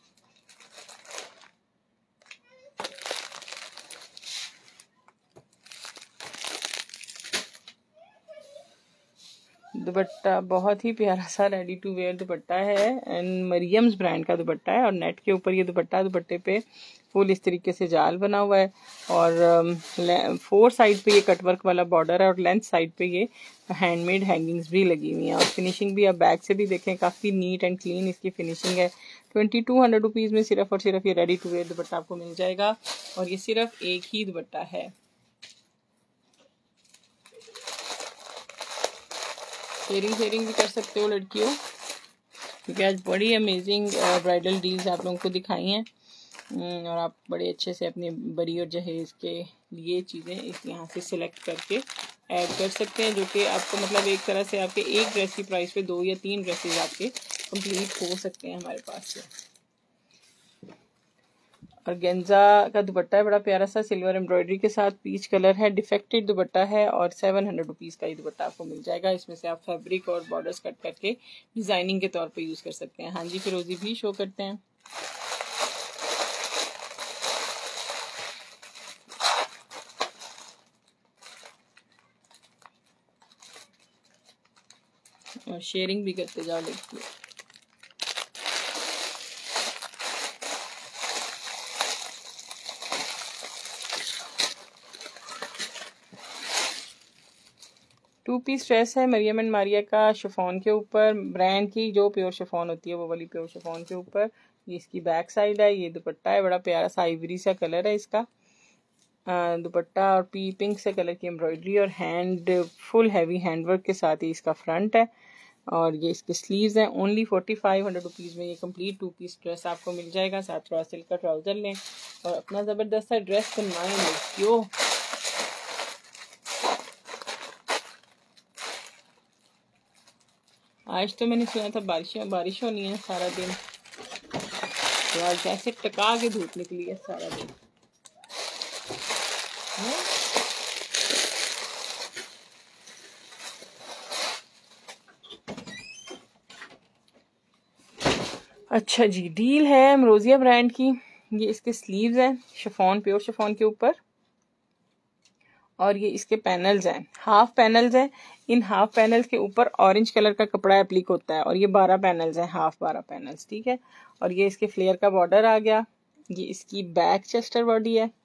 दुपट्टा बहुत ही प्यारा सा रेडी टू वेयर दुपट्टा है, एंड मरियम्स ब्रांड का दुपट्टा है। और नेट के ऊपर ये दुपट्टा, दुपट्टे पे फुल इस तरीके से जाल बना हुआ है, और 4 साइड पे ये कटवर्क वाला बॉर्डर है, और लेंथ साइड पे ये हैंडमेड हैंगिंग्स भी लगी हुई हैं। और फिनिशिंग भी आप बैक से भी देखें, काफ़ी नीट एंड क्लीन इसकी फिनिशिंग है। 2200 रुपीज़ में सिर्फ और सिर्फ ये रेडी टू वेयर दुपट्टा आपको मिल जाएगा, और ये सिर्फ एक ही दुपट्टा है। शेयरिंग भी कर सकते हो लड़कियों, क्योंकि आज बड़ी अमेजिंग ब्राइडल डील्स आप लोगों को दिखाई हैं, और आप बड़े अच्छे से अपने बरी और जहेज़ के लिए चीज़ें इस यहाँ से सिलेक्ट करके ऐड कर सकते हैं, जो कि आपको मतलब एक तरह से आपके एक ड्रेस की प्राइस पे 2 या 3 ड्रेसेस आपके कंप्लीट हो सकते हैं हमारे पास से। ऑर्गेन्जा का दुपट्टा है, बड़ा प्यारा सा सिल्वर एम्ब्रॉयडरी के साथ, पीच कलर है, डिफेक्टेड दुपट्टा है, और 700 रुपीज़ का ये दुपट्टा आपको मिल जाएगा। इसमें से आप फैब्रिक और बॉर्डर्स कट करके डिज़ाइनिंग के तौर पे यूज़ कर सकते हैं। हाँ जी, फिरोजी भी शो करते हैं। और शेयरिंग भी करते जाओ देखिए। टू पीस ड्रेस है मरियम एंड मारिया का, शिफॉन के ऊपर, ब्रांड की जो प्योर शिफॉन होती है वो वाली प्योर शिफॉन के ऊपर। ये इसकी बैक साइड है, ये दुपट्टा है, बड़ा प्यारा सा आइवरी सा कलर है इसका दुपट्टा, और पिंक से कलर की एम्ब्रॉयडरी, और फुल हैवी हैंडवर्क के साथ ही इसका फ्रंट है। और ये इसके स्लीव्स हैं। ओनली 4500 रुपीज़ में ये कंप्लीट 2 पीस ड्रेस आपको मिल जाएगा। साथ थोड़ा सिल्क का ट्राउजर लें और अपना ज़बरदस्त सा ड्रेस बनवाएं लड़कियों। आज तो मैंने सुना था बारिश होनी है सारा दिन, तो आज ऐसे टका के धूप निकली है सारा दिन। अच्छा जी, डील है अमरोजिया ब्रांड की। ये इसके स्लीव्स हैं शिफॉन, प्योर शिफॉन के ऊपर, और ये इसके पैनल्स हैं, हाफ पैनल्स हैं। इन हाफ पैनल्स के ऊपर ऑरेंज कलर का कपड़ा एप्लिक होता है और ये 12 पैनल्स हैं, हाफ 12 पैनल्स, ठीक है। और ये इसके फ्लेयर का बॉर्डर आ गया। ये इसकी बैक चेस्टर बॉडी है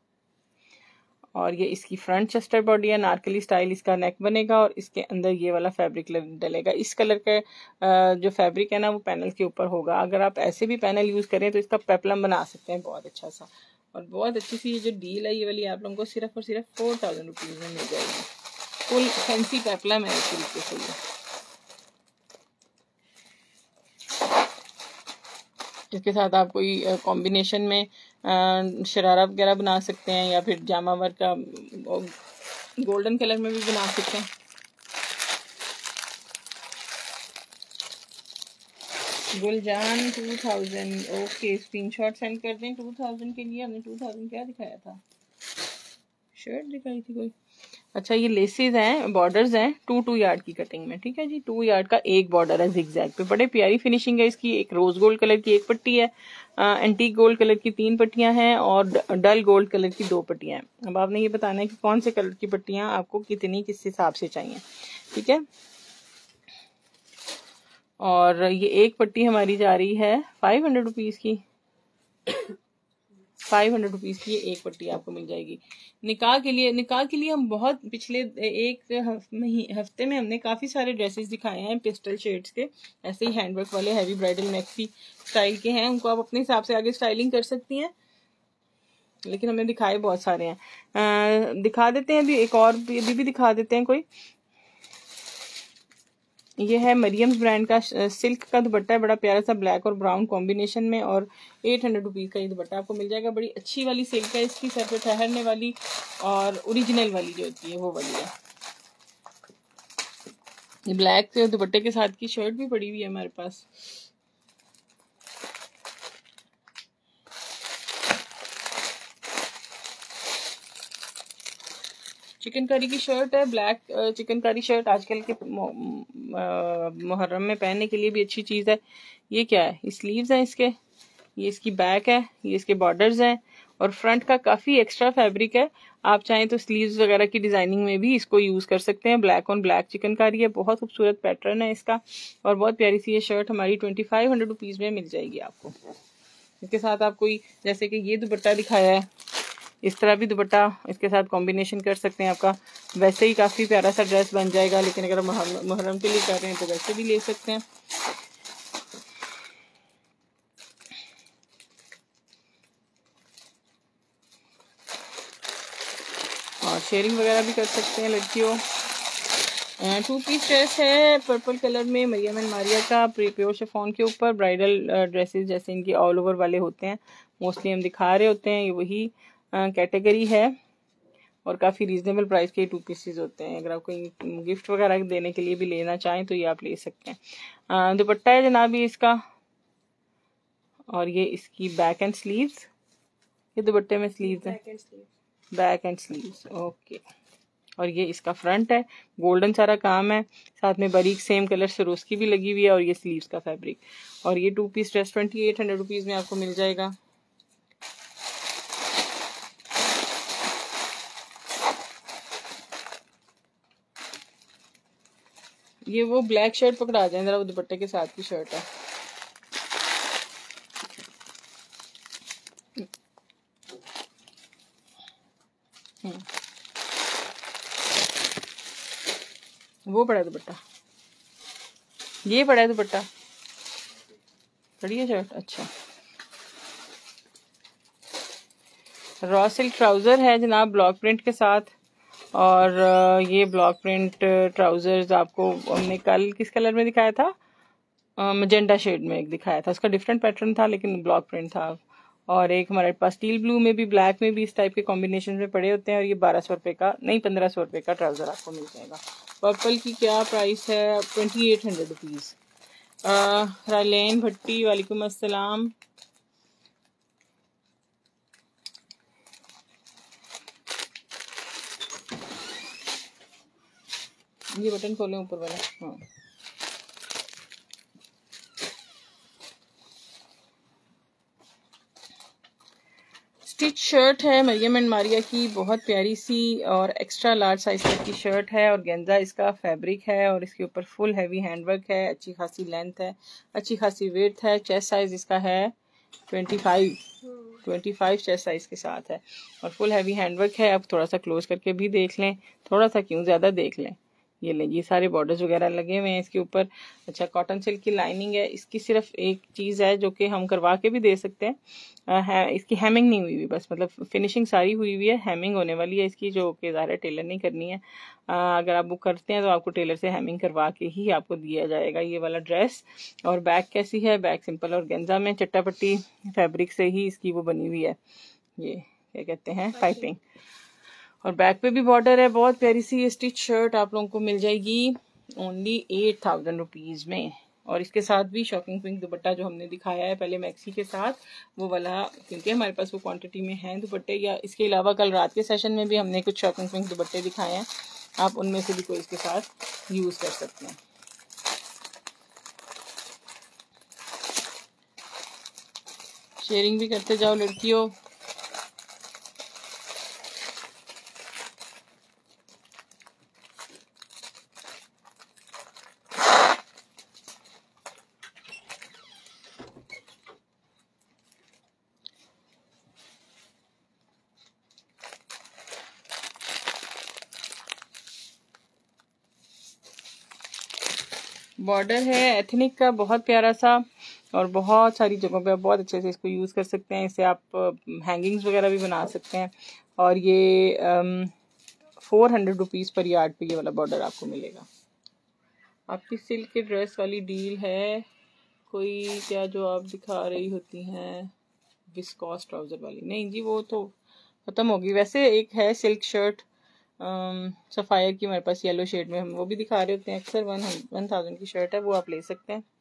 और ये इसकी फ्रंट चेस्टर बॉडी है। नारकली स्टाइल इसका नेक बनेगा और इसके अंदर ये वाला फैब्रिक डलेगा। इस कलर का जो फैब्रिक है ना वो पैनल के ऊपर होगा। अगर आप ऐसे भी पैनल यूज़ करें तो इसका पेपलम बना सकते हैं बहुत अच्छा सा। और बहुत अच्छी सी ये जो डील है ये वाली आप लोगों को सिर्फ और सिर्फ 4000 रुपीज़ में मिल जाएगी। फुल फैंसी पेपलम है इस तरीके से ये। इसके साथ आप कोई कॉम्बिनेशन में शरारा वगैरह बना सकते हैं या फिर जामा वर्क का गोल्डन कलर में भी बना सकते हैं। गुलजान 2000, ओके, स्क्रीनशॉट सेंड कर दें 2000 के लिए। हमने 2000 क्या दिखाया था, शर्ट दिखाई थी कोई। अच्छा, ये लेसेस हैं, बॉर्डर्स हैं 2 यार्ड की कटिंग में, ठीक है जी। 2 यार्ड का एक बॉर्डर है जिगजैग पे, बड़े प्यारी फिनिशिंग है इसकी। एक रोज गोल्ड कलर की एक पट्टी है, एंटीक गोल्ड कलर की 3 पट्टियां हैं और डल गोल्ड कलर की 2 पट्टियां हैं। अब आपने ये बताना है कि कौन से कलर की पट्टियां आपको कितनी किस हिसाब से चाहिए, ठीक है। और ये एक पट्टी हमारी जा रही है 500 रुपीज़ की। 500 रुपीज़ की एक पट्टी आपको मिल जाएगी। निकाह के लिए हम बहुत पिछले एक हफ्ते में हमने काफ़ी सारे ड्रेसेस दिखाए हैं पेस्टल शेड्स के, ऐसे ही हैंडवर्क वाले हैवी ब्राइडल मैक्सी स्टाइल के हैं। उनको आप अपने हिसाब से आगे स्टाइलिंग कर सकती हैं, लेकिन हमने दिखाए बहुत सारे हैं। दिखा देते हैं अभी एक और भी दिखा देते हैं कोई। ये है मरियम्स ब्रांड का सिल्क का दुपट्टा है, बड़ा प्यारा सा ब्लैक और ब्राउन कॉम्बिनेशन में, और 800 रुपीज़ का ये दुपट्टा आपको मिल जाएगा। बड़ी अच्छी वाली सिल्क है, इसकी सर पे ठहरने वाली और ओरिजिनल वाली जो होती है वो वाली है। ये ब्लैक दुपट्टे के साथ की शर्ट भी पड़ी हुई है हमारे पास। चिकनकारी की शर्ट है, ब्लैक चिकनकारी शर्ट आजकल के मुहर्रम में पहनने के लिए भी अच्छी चीज़ है। ये क्या है, स्लीव्स हैं इसके, ये इसकी बैक है, ये इसके बॉर्डर्स हैं और फ्रंट का काफ़ी एक्स्ट्रा फैब्रिक है। आप चाहें तो स्लीव्स वगैरह की डिज़ाइनिंग में भी इसको यूज़ कर सकते हैं। ब्लैक ऑन ब्लैक चिकनकारी है, बहुत खूबसूरत पैटर्न है इसका और बहुत प्यारी सी ये शर्ट हमारी 2500 रुपीज़ में मिल जाएगी आपको। इसके साथ आप कोई, जैसे कि ये दुपट्टा दिखाया है, इस तरह भी दुपट्टा इसके साथ कॉम्बिनेशन कर सकते हैं। आपका वैसे ही काफ़ी प्यारा सा ड्रेस बन जाएगा, लेकिन अगर मुहर्रम के लिए कर रहे हैं तो वैसे भी ले सकते हैं। और शेयरिंग वगैरह भी कर सकते हैं लड़कियों। 2 पीस ड्रेस है पर्पल कलर में, मरियम एंड मारिया का, प्योर शिफॉन के ऊपर। ब्राइडल ड्रेसेस जैसे इनकी ऑल ओवर वाले होते हैं, मोस्टली हम दिखा रहे होते हैं, ये वही कैटेगरी है और काफ़ी रीजनेबल प्राइस के 2 पीसेस होते हैं। अगर आप कोई गिफ्ट वगैरह देने के लिए भी लेना चाहें तो ये आप ले सकते हैं। दुपट्टा है जनाब ये इसका, और ये इसकी बैक एंड स्लीव्स, ये दुपट्टे में स्लीव्स हैं, बैक एंड स्लीव्स, ओके। और ये इसका फ्रंट है, गोल्डन सारा काम है, साथ में बारीक सेम कलर सरोज की भी लगी हुई है और ये स्लीव्स का फैब्रिक। और ये 2 पीस ड्रेस 2800 रुपीज़ में आपको मिल जाएगा। ये वो ब्लैक शर्ट पकड़ा जाए जरा, वो दुपट्टे के साथ की शर्ट है। वो पड़ा है दुपट्टा, ये पड़ा है दुपट्टा, पड़ी है शर्ट। अच्छा, रॉ सिल्क ट्राउज़र है जनाब ब्लॉक प्रिंट के साथ, और ये ब्लॉक प्रिंट ट्राउज़र्स आपको हमने कल किस कलर में दिखाया था, मजेंटा शेड में एक दिखाया था, उसका डिफरेंट पैटर्न था लेकिन ब्लॉक प्रिंट था। और एक हमारे पास स्टील ब्लू में भी, ब्लैक में भी इस टाइप के कॉम्बिनेशन में पड़े होते हैं। और ये 1200 रुपये का नहीं 1500 रुपये का ट्राउज़र आपको मिल जाएगा। पर्पल की क्या प्राइस है, 2800 रुपीज़। रायलेन भट्टी, वालेकुम अस्सलाम। ये बटन खोलें ऊपर वाला, हाँ। स्टिच शर्ट है मरियम एंड मारिया की, बहुत प्यारी सी और एक्स्ट्रा लार्ज साइज तक की शर्ट है और गेंजा इसका फैब्रिक है और इसके ऊपर फुल हैवी हैंडवर्क है, अच्छी खासी लेंथ है, अच्छी खासी वेथ है। चेस्ट साइज इसका है 25 चेस्ट साइज के साथ है और फुल हैवी हैंडवर्क है। अब थोड़ा सा क्लोज करके भी देख लें, थोड़ा सा क्यों ज़्यादा देख लें। ये लें, ये सारे बॉर्डर्स वगैरह लगे हुए हैं इसके ऊपर। अच्छा, कॉटन सिल्क की लाइनिंग है इसकी। सिर्फ एक चीज़ है जो कि हम करवा के भी दे सकते हैं, इसकी हेमिंग नहीं हुई हुई, बस मतलब फिनिशिंग सारी हुई हुई है, हेमिंग होने वाली है इसकी, जो कि ज़ाहिर टेलर नहीं करनी है। अगर आप बुक करते हैं तो आपको टेलर से हेमिंग करवा के ही आपको दिया जाएगा ये वाला ड्रेस। और बैक कैसी है, बैक सिंपल और गेंजा में चट्टापट्टी फैब्रिक से ही इसकी वो बनी हुई है, ये क्या कहते हैं, पाइपिंग। और बैक पे भी बॉर्डर है। बहुत प्यारी सी ये स्टिच शर्ट आप लोगों को मिल जाएगी ओनली 8000 रुपीज़ में। और इसके साथ भी शॉकिंग पिंक दुपट्टा जो हमने दिखाया है पहले मैक्सी के साथ, वो वाला, क्योंकि हमारे पास वो क्वांटिटी में है दुपट्टे। या इसके अलावा कल रात के सेशन में भी हमने कुछ शॉकिंग पिंक दुपट्टे दिखाए हैं, आप उनमें से भी कोई इसके साथ यूज़ कर सकते हैं। शेयरिंग भी करते जाओ लड़कियों। बॉर्डर है एथनिक का बहुत प्यारा सा और बहुत सारी जगहों पे आप बहुत अच्छे से इसको यूज़ कर सकते हैं। इससे आप हैंगिंग्स वगैरह भी बना सकते हैं। और ये 400 रुपीज़ पर यार्ड पे ये वाला बॉर्डर आपको मिलेगा। आपकी सिल्क के ड्रेस वाली डील है कोई क्या, जो आप दिखा रही होती हैं विस्कॉस ट्राउज़र वाली? नहीं जी, वो तो ख़त्म होगी। वैसे एक है सिल्क शर्ट सफ़ायर की हमारे पास येलो शेड में, हम वो भी दिखा रहे होते हैं अक्सर। 1000 की शर्ट है, वो आप ले सकते हैं।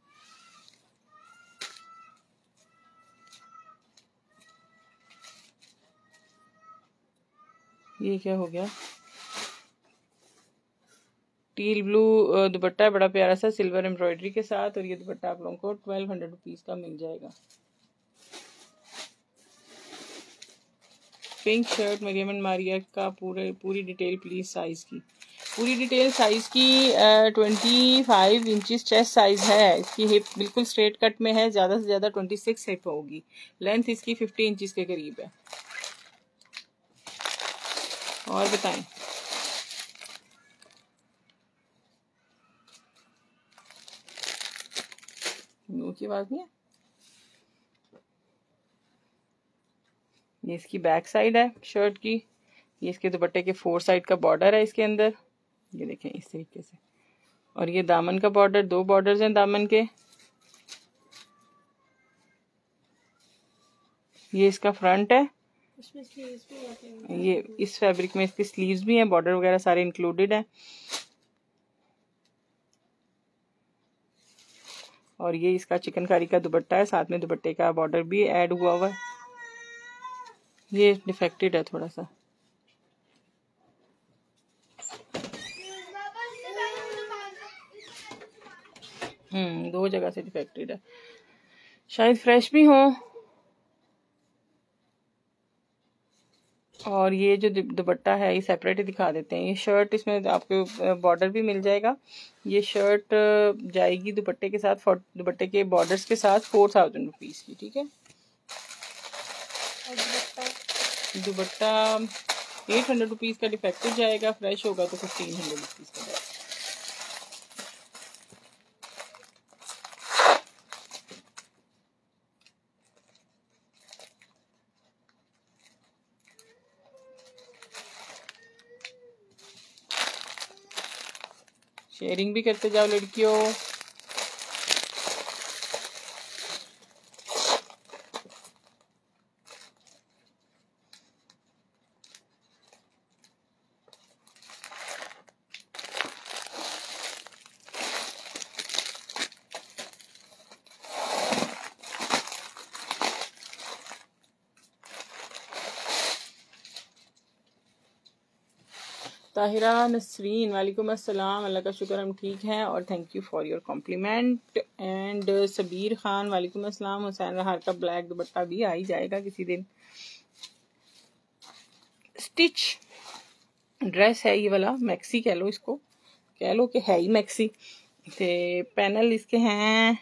ये क्या हो गया, टील ब्लू दुपट्टा है, बड़ा प्यारा सा सिल्वर एम्ब्रॉयडरी के साथ। और ये दुपट्टा आप लोगों को 1200 रुपीज़ का मिल जाएगा। Pink shirt Maryam and Maria का पूरी डिटेल प्लीज साइज की, पूरी डिटेल साइज की। 25 इंचेस चेस्ट साइज है इसकी। हिप बिल्कुल स्ट्रेट कट में है, ज़्यादा से ज़्यादा 26 हिप होगी। लेंथ इसकी 50 इंचेस के करीब है। और बताएं, मुंह की आवाज़ नहीं है। ये इसकी बैक साइड है शर्ट की। ये इसके दुपट्टे के 4 साइड का बॉर्डर है इसके अंदर, ये देखें इस तरीके से। और ये दामन का बॉर्डर, 2 बॉर्डर्स हैं दामन के। ये इसका फ्रंट है, इसमें स्लीव्स भी होते हैं। ये इस फैब्रिक में इसके स्लीव्स भी हैं, बॉर्डर वगैरह सारे इंक्लूडेड हैं। और ये इसका चिकनकारी का दुपट्टा है, साथ में दुपट्टे का बॉर्डर भी ऐड हुआ हुआ है। ये डिफेक्टेड है थोड़ा सा, दो जगह से डिफेक्टेड है, शायद फ्रेश भी हो। और ये जो दुपट्टा है ये सेपरेट ही दिखा देते हैं। ये शर्ट, इसमें आपको बॉर्डर भी मिल जाएगा। ये शर्ट जाएगी दुपट्टे के साथ, दुपट्टे के बॉर्डर्स के साथ 4000 रुपीज़ की, ठीक है। दुपट्टा 800 रुपीज़ का डिफेक्टिव जाएगा, फ्रेश होगा तो 1500 रुपीज़ का जाएगा। शेयरिंग भी करते जाओ लड़कियों। ताहिरा नसरीन, वालेकुम अस्सलाम, अल्लाह का शुक्र हम ठीक हैं और thank you for your compliment. And Sabir Khan, वालेकुम अस्सलाम। हुसैन रहार का ब्लैक दुपट्टा भी आ ही जाएगा किसी दिन। स्टिच ड्रेस है ये वाला, मैक्सी कह लो इसको, कह लो कि है ही मैक्सी। ते पैनल इसके हैं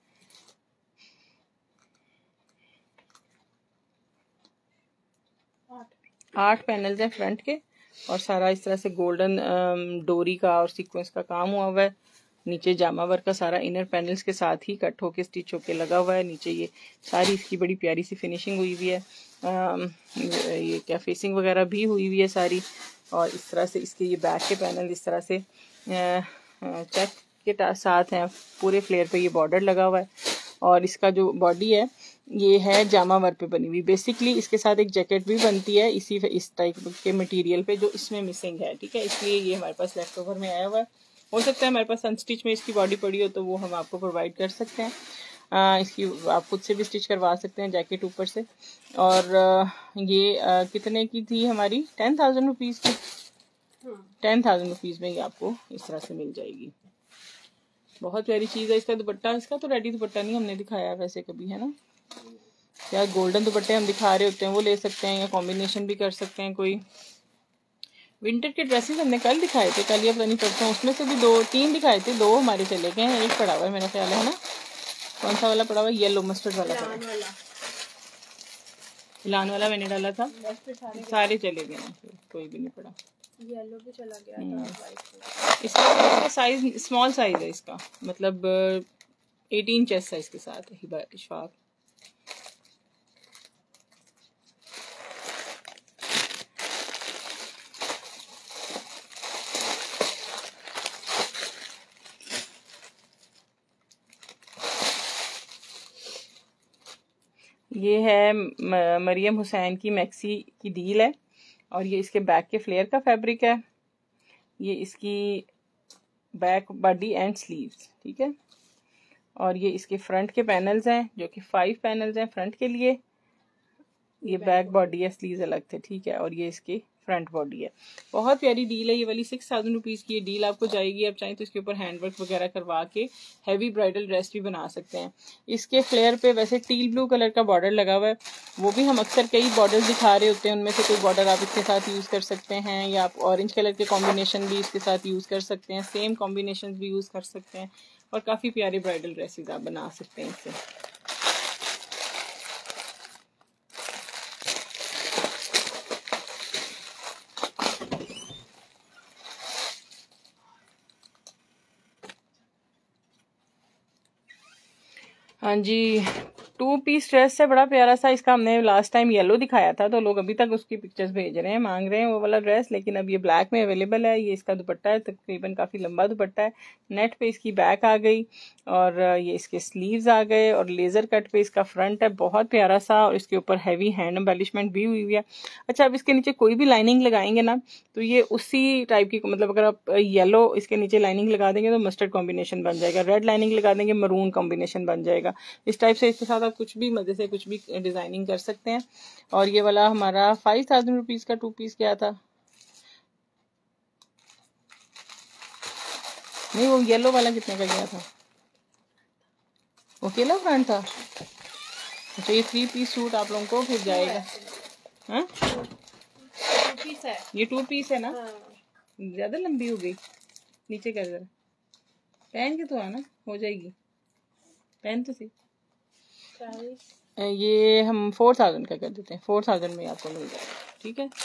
8 पैनल्स हैं फ्रंट के, और सारा इस तरह से गोल्डन डोरी का और सीक्वेंस का काम हुआ हुआ है। नीचे जामा वर्क का सारा इनर पैनल्स के साथ ही कट होके स्टिच होके लगा हुआ है। नीचे ये सारी इसकी बड़ी प्यारी सी फिनिशिंग हुई हुई है। ये क्या फेसिंग वगैरह भी हुई हुई है सारी। और इस तरह से इसके ये बैक के पैनल इस तरह से चेक के साथ हैं, पूरे फ्लेयर पे ये बॉर्डर लगा हुआ है। और इसका जो बॉडी है ये है जामा वर्क पे बनी हुई। बेसिकली इसके साथ एक जैकेट भी बनती है इस टाइप के मटेरियल पे, जो इसमें मिसिंग है, ठीक है। इसलिए ये हमारे पास लेफ्ट ओवर में आया हुआ है। हो सकता है हमारे पास अनस्टिच में इसकी बॉडी पड़ी हो तो वो हम आपको प्रोवाइड कर सकते हैं। इसकी आप खुद से भी स्टिच करवा सकते हैं जैकेट ऊपर से। और ये कितने की थी हमारी? 10,000 रुपीज़ की। 10,000 रुपीज़ में ये आपको इस तरह से मिल जाएगी। बहुत प्यारी चीज़ है। इसका दुपट्टा, इसका तो रेडी दुपट्टा नहीं हमने दिखाया वैसे कभी, है ना। या गोल्डन दुपट्टे हम दिखा रहे होते हैं वो ले सकते हैं, या कॉम्बिनेशन भी कर सकते हैं कोई। विंटर के ड्रेसेस हमने कल दिखाए थे, कल या पता नहीं परसों, उसमें से भी 2-3 दिखाए थे, 2 हमारे चले गए हैं, एक पड़ा हुआ है मेरा ख्याल है ना। कौन सा वाला पड़ा हुआ है? येलो मस्टर्ड वाला पड़ा है। लान वाला मैंने डाला था, सारे चले गए हैं, कोई भी नहीं पड़ा। येलो भी चला गया था। इसका साइज स्मॉल साइज है इसका, मतलब 18 चेस्ट साइज के साथ है इशफाक। ये है मरियम हुसैन की मैक्सी की डील है, और ये इसके बैक के फ्लेयर का फैब्रिक है। ये इसकी बैक बॉडी एंड स्लीव्स, ठीक है। और ये इसके फ्रंट के पैनल्स हैं जो कि 5 पैनल्स हैं फ्रंट के लिए। ये बैक बॉडी है, स्लीव्स अलग थे, ठीक है। और ये इसकी फ्रंट बॉडी है। बहुत प्यारी डील है ये वाली। 6,000 रुपीज़ की ये डील आपको जाएगी। आप चाहें तो इसके ऊपर हैंडवर्क वगैरह करवा के हैवी ब्राइडल ड्रेस भी बना सकते हैं। इसके फ्लेयर पे वैसे टील ब्लू कलर का बॉर्डर लगा हुआ है, वो भी हम अक्सर कई बॉर्डर दिखा रहे होते हैं, उनमें से कोई बॉर्डर आप इसके साथ यूज़ कर सकते हैं, या आप ऑरेंज कलर के कॉम्बिनेशन भी इसके साथ यूज़ कर सकते हैं, सेम कॉम्बिनेशन भी यूज़ कर सकते हैं, और काफ़ी प्यारे ब्राइडल ड्रेसेज आप बना सकते हैं इससे। हाँ जी, 2 पीस ड्रेस है, बड़ा प्यारा सा। इसका हमने लास्ट टाइम येलो दिखाया था, तो लोग अभी तक उसकी पिक्चर्स भेज रहे हैं, मांग रहे हैं वो वाला ड्रेस, लेकिन अब ये ब्लैक में अवेलेबल है। ये इसका दुपट्टा है, तकरीबन काफ़ी लंबा दुपट्टा है। नेट पे इसकी बैक आ गई, और ये इसके स्लीव्स आ गए, और लेज़र कट पे इसका फ्रंट है, बहुत प्यारा सा। और इसके ऊपर हैवी हैंड एम्बेलिशमेंट भी हुई हुई है। अच्छा, अब इसके नीचे कोई भी लाइनिंग लगाएंगे ना, तो ये उसी टाइप की, मतलब अगर आप येलो इसके नीचे लाइनिंग लगा देंगे तो मस्टर्ड कॉम्बिनेशन बन जाएगा, रेड लाइनिंग लगा देंगे मरून कॉम्बिनेशन बन जाएगा। इस टाइप से इसके साथ आप कुछ भी मजे से कुछ भी डिजाइनिंग कर सकते हैं। और ये वाला हमारा 5,000 रुपीज का 2 पीस क्या था? नहीं, वो येलो वाला कितने का गया था? वो केला फ्रंट था। अच्छा, ये 3 पीस सूट आप लोगों को फिर जाएगा। हाँ, ये 2 पीस है ना। ज्यादा लंबी हो गई, नीचे कर जरा, पहन के तो आना, हो जाएगी, पहन तो सही। ये हम 4,000 का कर देते हैं, 4,000 में आपको मिल जाएगा, ठीक है।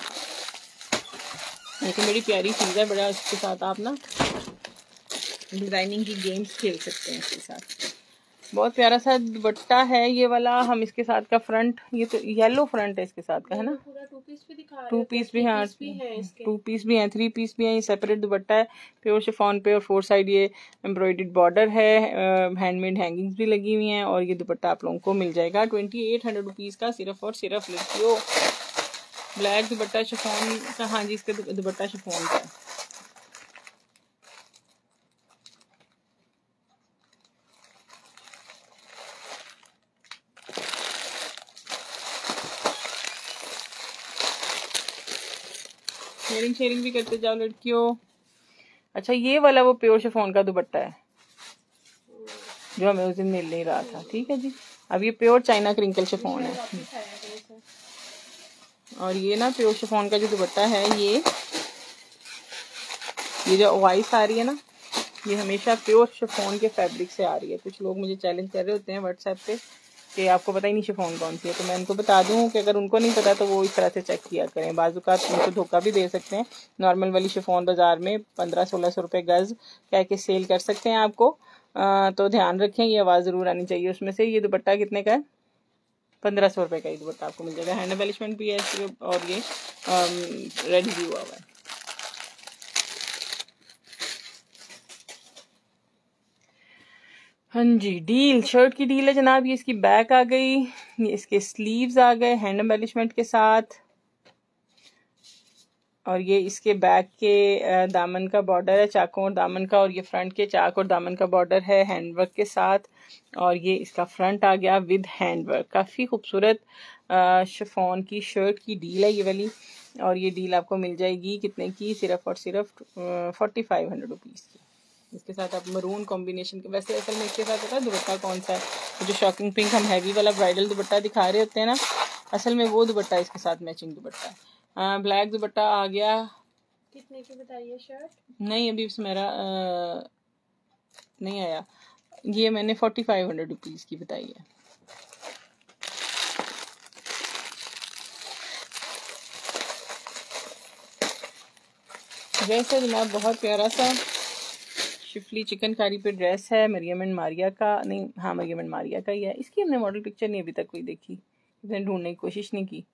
लेकिन बड़ी प्यारी चीज़ है, बड़ा इसके साथ आप ना डिजाइनिंग की गेम्स खेल सकते हैं इसके साथ। बहुत प्यारा सा दुपट्टा है ये वाला। हम इसके साथ का फ्रंट, ये तो येलो फ्रंट है इसके साथ का, है ना। 2 पीस भी दिखा रहे हैं, 2 पीस भी, हाँ 2 पीस भी हैं, 3 पीस भी हैं। ये सेपरेट दुपट्टा है, प्योर शिफॉन पे, और 4 साइड ये एम्ब्रॉयडर्ड बॉर्डर है, हैंडमेड हैंगिंग्स भी लगी हुई हैं। और ये दुपट्टा आप लोगों को मिल जाएगा 2,800 रुपीज़ का, सिर्फ और सिर्फ लड़कियों। ब्लैक दुपट्टा शिफॉन का, हाँ जी, इसका दुपट्टा शिफॉन का है। शेयरिंग भी करते जाओ लड़कियों। अच्छा, ये वाला वो प्योर शिफॉन का दुपट्टा है जो हमें उस दिन मिल नहीं रहा था, ठीक है जी। अब ये प्योर चाइना क्रिंकल शिफॉन है। और ये ना प्योर शिफॉन का जो दुपट्टा है, ये जो वॉइस आ रही है ना, ये हमेशा प्योर शिफॉन के फैब्रिक से आ रही है। कुछ लोग मुझे चैलेंज कर रहे होते हैं व्हाट्सएप पे कि आपको पता ही नहीं शिफॉन कौन सी है, तो मैं उनको बता दूं कि अगर उनको नहीं पता तो वो इस तरह से चेक किया करें। बाज़ात उनको धोखा भी दे सकते हैं। नॉर्मल वाली शिफॉन बाज़ार में 1500-1600 रुपये गज़ कह के सेल कर सकते हैं आपको। तो ध्यान रखें, ये आवाज़ ज़रूर आनी चाहिए उसमें से। ये दुपट्टा कितने का है? 1500 रुपये का ये दुपट्टा आपको मिल जाएगा। हैंड एम्बेलिशमेंट भी है और ये रेडी भी हुआ हुआ है। हाँ जी, डील, शर्ट की डील है जनाब। ये इसकी बैक आ गई, ये इसके स्लीव्स आ गए हैंड एम्बेलिशमेंट के साथ, और ये इसके बैक के दामन का बॉर्डर है चाकों और दामन का, और ये फ्रंट के चाक और दामन का बॉर्डर है हैंडवर्क के साथ। और ये इसका फ्रंट आ गया विद हैंडवर्क। काफ़ी खूबसूरत शिफॉन की शर्ट की डील है ये वाली, और ये डील आपको मिल जाएगी कितने की? सिर्फ और सिर्फ 4500 रुपीज़ की। इसके साथ आप मरून कॉम्बिनेशन के, वैसे असल में इसके साथ पता है दुपट्टा कौन सा है? जो शॉकिंग पिंक हम हैवी वाला ब्राइडल दुपट्टा दिखा रहे होते हैं ना, असल में वो दुपट्टा इसके साथ मैचिंग दुपट्टा है। ब्लैक दुपट्टा आ गया। कितने की बताइए शर्ट? नहीं, अभी मेरा नहीं आया। ये मैंने 4500 रुपीज़ की बताई है। ड्रेस है जनाब, बहुत प्यारा सा शिफली चिकनकारी पे ड्रेस है। मरियम एंड मारिया का, नहीं, हाँ मरियम एंड मारिया का ही है। इसकी हमने मॉडल पिक्चर नहीं अभी तक कोई देखी, इसने ढूंढने की कोशिश नहीं की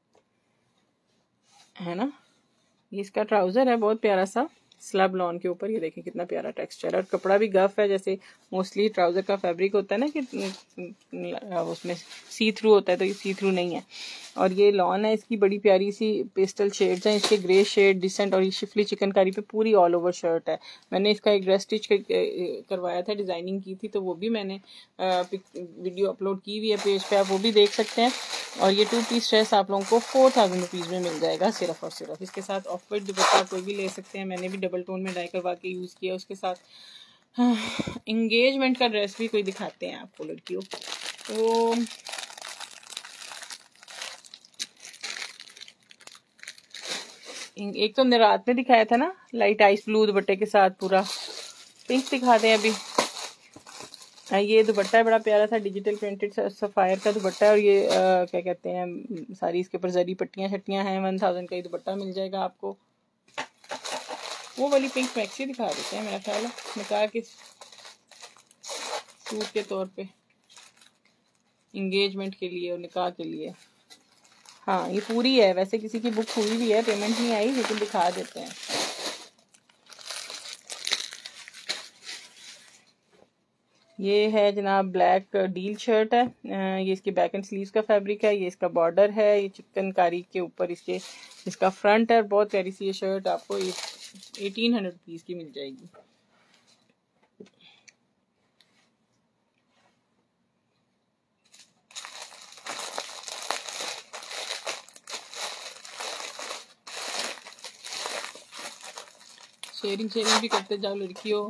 है ना। ये इसका ट्राउज़र है बहुत प्यारा सा स्लब लॉन के ऊपर। ये देखें कितना प्यारा टेक्सचर, और कपड़ा भी गफ है, जैसे मोस्टली ट्राउज़र का फैब्रिक होता है ना कि उसमें सी थ्रू होता है, तो ये सी थ्रू नहीं है। और ये लॉन है इसकी, बड़ी प्यारी सी पेस्टल शेड्स हैं इसके, ग्रे शेड डिसेंट, और ये शिफली चिकनकारी पे पूरी ऑल ओवर शर्ट है। मैंने इसका एक ड्रेस स्टिच करवाया था, डिज़ाइनिंग की थी, तो वो भी मैंने वीडियो अपलोड की हुई है पेज पे, आप वो भी देख सकते हैं। और ये 2 पीस ड्रेस आप लोगों को 4000 रुपीज़ में मिल जाएगा सिर्फ और सिर्फ। इसके साथ ऑफ वाइट दुपट्टा कोई भी ले सकते हैं, मैंने भी डबल टोन में डाई करवा के यूज़ किया। उसके साथ इंगेजमेंट का ड्रेस भी कोई दिखाते हैं आपको लड़कियों। तो एक तो हमने रात में दिखाया था ना लाइट आइस ब्लू दुपट्टे के साथ, पूरा पिंक दिखाते हैं अभी। ये दुपट्टा है बड़ा प्यारा सा, डिजिटल प्रिंटेड सफायर का दुपट्टा है, और ये क्या कहते हैं, सारी इसके ऊपर जरी पट्टियाँ शट्टियाँ हैं। 1000 का ये दुपट्टा मिल जाएगा आपको। वो वाली पिंक मैक्सी दिखा देते हैं मेरा ख्याल है, निकाह के सूट के तौर पे, इंगेजमेंट के लिए और निकाह के लिए। हाँ ये पूरी है, वैसे किसी की बुक हुई भी है, पेमेंट नहीं आई, लेकिन दिखा देते हैं। ये है जनाब ब्लैक डील शर्ट है। ये इसकी बैक एंड स्लीव्स का फैब्रिक है, ये इसका बॉर्डर है, ये चिकनकारी के ऊपर इसके इसका फ्रंट है। बहुत प्यारी सी ये शर्ट आपको 1800 रुपीज़ की मिल जाएगी। शेयरिंग भी करते जाओ लड़कियों।